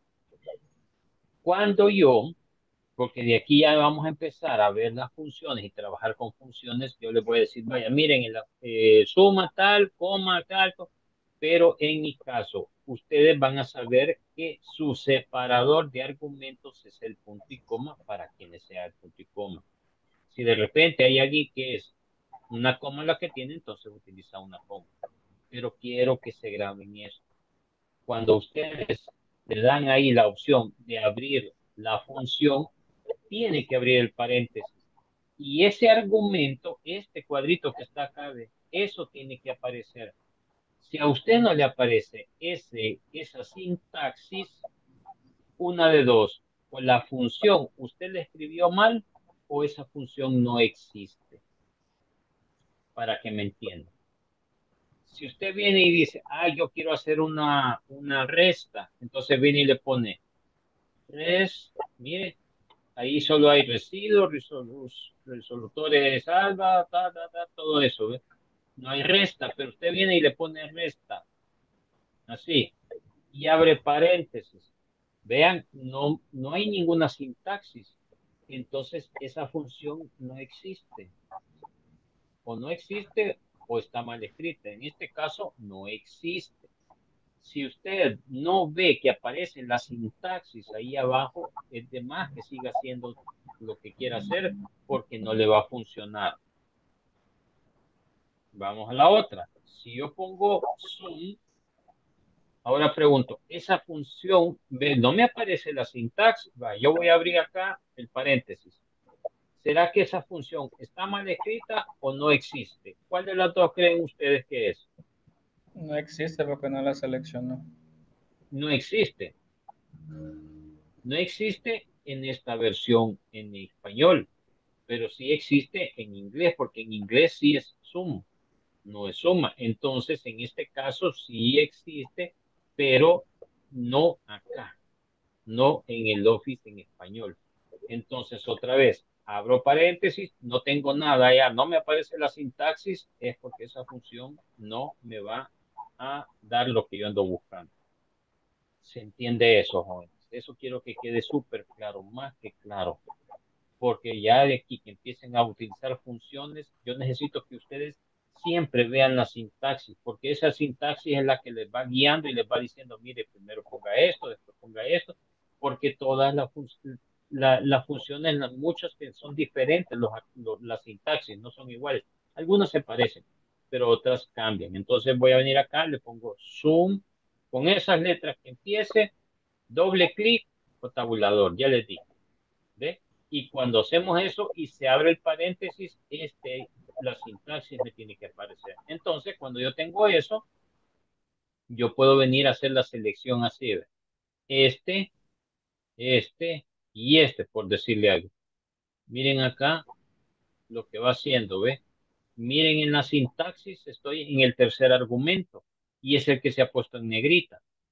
Cuando yo, porque de aquí ya vamos a empezar a ver las funciones y trabajar con funciones, yo les voy a decir, vaya, miren, en la, eh, suma tal, coma tal, pero en mi caso, ustedes van a saber que su separador de argumentos es el punto y coma para quienes sea el punto y coma. Si de repente hay alguien que es una coma la que tiene, entonces utiliza una coma. Pero quiero que se graben eso. Cuando ustedes le dan ahí la opción de abrir la función, tiene que abrir el paréntesis. Y ese argumento, este cuadrito que está acá, eso tiene que aparecer. Si a usted no le aparece ese, esa sintaxis, una de dos, o la función usted le escribió mal o esa función no existe, para que me entienda. Si usted viene y dice, ah, yo quiero hacer una, una resta, entonces viene y le pone res, mire, ahí solo hay residuos, resolus, resolutores alba, ta, ta, ta, todo eso, ¿ve? No hay resta, pero usted viene y le pone resta, así, y abre paréntesis. Vean, no, no hay ninguna sintaxis. Entonces, esa función no existe. O no existe o está mal escrita. En este caso, no existe. Si usted no ve que aparece la sintaxis ahí abajo, es de más que siga haciendo lo que quiera hacer porque no le va a funcionar. Vamos a la otra. Si yo pongo zoom, ahora pregunto, esa función, ve, no me aparece la sintaxis, va, yo voy a abrir acá el paréntesis. ¿Será que esa función está mal escrita o no existe? ¿Cuál de las dos creen ustedes que es? No existe porque no la seleccionó. No existe. No existe en esta versión en español, pero sí existe en inglés, porque en inglés sí es sum, no es suma. Entonces, en este caso sí existe, pero no acá, no en el Office en español. Entonces, otra vez, abro paréntesis, no tengo nada ya, no me aparece la sintaxis, es porque esa función no me va a dar lo que yo ando buscando. ¿Se entiende eso, jóvenes? Eso quiero que quede súper claro, más que claro. Porque ya de aquí que empiecen a utilizar funciones, yo necesito que ustedes siempre vean la sintaxis, porque esa sintaxis es la que les va guiando y les va diciendo, mire, primero ponga esto, después ponga esto, porque todas las fun la, la funciones, las muchas que son diferentes, los, los, las sintaxis no son iguales. Algunas se parecen, pero otras cambian. Entonces voy a venir acá, le pongo zoom, con esas letras que empiece, doble clic o tabulador, ya les dije. ¿Ve? Y cuando hacemos eso y se abre el paréntesis, este, la sintaxis me tiene que aparecer. Entonces, cuando yo tengo eso, yo puedo venir a hacer la selección así, ¿ve? Este, este y este, por decirle algo. Miren acá lo que va haciendo, ¿ve? Miren en la sintaxis, estoy en el tercer argumento y es el que se ha puesto en negrita.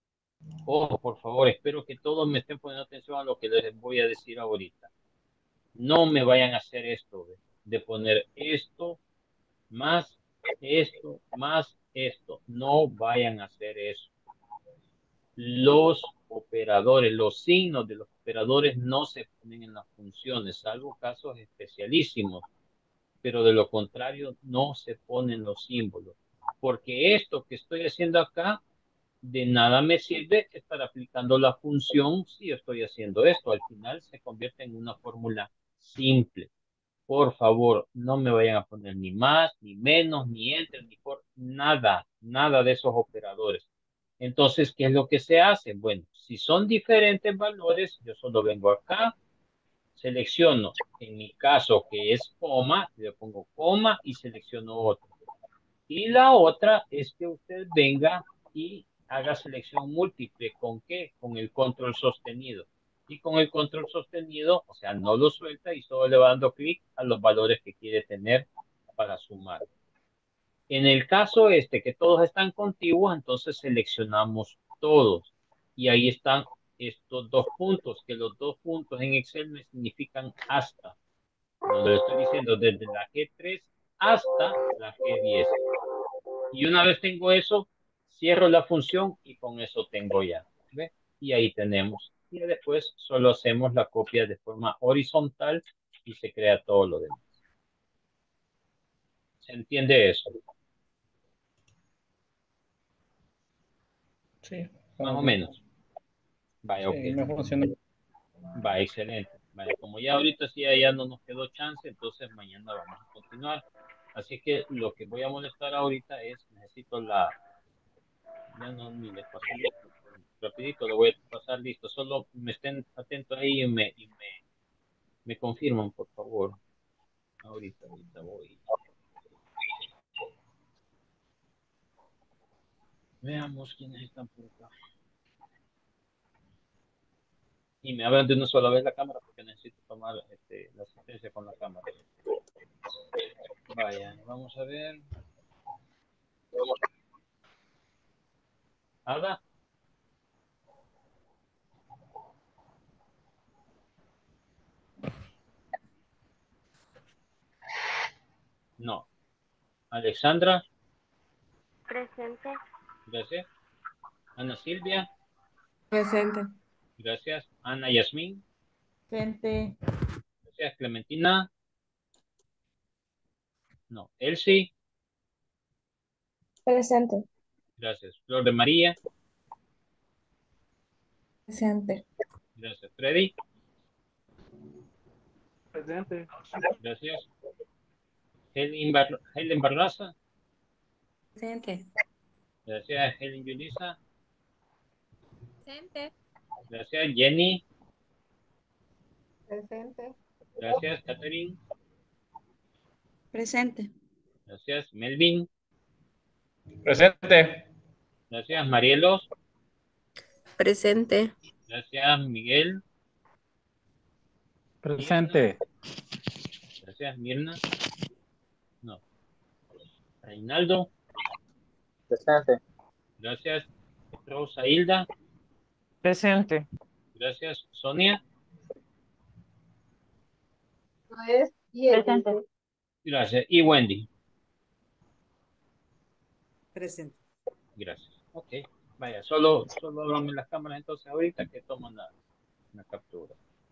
Ojo, por favor, espero que todos me estén poniendo atención a lo que les voy a decir ahorita. No me vayan a hacer esto de, de poner esto más esto más esto. No vayan a hacer eso. Los operadores, los signos de los operadores no se ponen en las funciones, salvo casos especialísimos, pero de lo contrario no se ponen los símbolos, porque esto que estoy haciendo acá, de nada me sirve estar aplicando la función si yo estoy haciendo esto. Al final se convierte en una fórmula simple. Por favor, no me vayan a poner ni más, ni menos, ni entre, ni por nada, nada de esos operadores. Entonces, ¿qué es lo que se hace? Bueno, si son diferentes valores, yo solo vengo acá, selecciono, en mi caso que es coma, le pongo coma y selecciono otro. Y la otra es que usted venga y haga selección múltiple. ¿Con qué? Con el control sostenido. Y con el control sostenido, o sea, no lo suelta y solo le va dando clic a los valores que quiere tener para sumar. En el caso este, que todos están contiguos, entonces seleccionamos todos. Y ahí están estos dos puntos, que los dos puntos en Excel me significan hasta. Donde le estoy diciendo desde la G tres hasta la G diez. Y una vez tengo eso, cierro la función y con eso tengo ya. ¿Ve? Y ahí tenemos. Y después solo hacemos la copia de forma horizontal y se crea todo lo demás. ¿Se entiende eso? Sí. Más o menos. Vaya, ok. Sí, me funciona. Va, excelente. Vaya, como ya ahorita sí ya no nos quedó chance, entonces mañana vamos a continuar. Así que lo que voy a molestar ahorita es, necesito la, ya no, ni les paso listo, rapidito lo voy a pasar listo, solo me estén atentos ahí y me, y me, me confirman, por favor. Ahorita, ahorita voy. Veamos quiénes están por acá. Y me abran de una sola vez la cámara porque necesito tomar este, la asistencia con la cámara. Vaya, vamos a ver. Alba. No. Alexandra. Presente. Gracias. Ana Silvia. Presente. Gracias. Ana Yasmín. Presente. Gracias. Clementina. No. Elsie. Presente. Gracias. Flor de María. Presente. Gracias. Freddy. Presente. Gracias. Helen, Bar Helen Barraza. Presente. Gracias. Helen Yulisa. Presente. Gracias. Jenny. Presente. Gracias. Catherine. Presente. Gracias. Melvin. Presente. Gracias. Marielos. Presente. Gracias. Miguel. Presente. Gracias. Mirna. No. Reinaldo. Presente. Gracias. Rosa Hilda. Presente. Gracias. Sonia. Presente. Gracias. Y Wendy. Presente. Gracias. Ok. Vaya, solo, solo ábranme las cámaras entonces ahorita que toman la, la captura.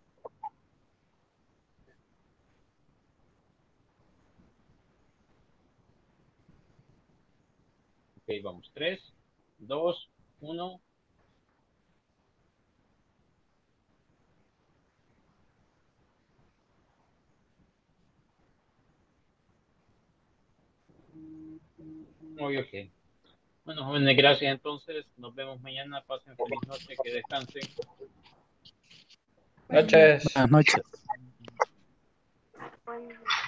Ok, vamos. Tres, dos, uno. Muy ok. Bueno, jóvenes, gracias entonces. Nos vemos mañana. Pasen feliz noche. Que descansen. Noches. Buenas noches. Buen día.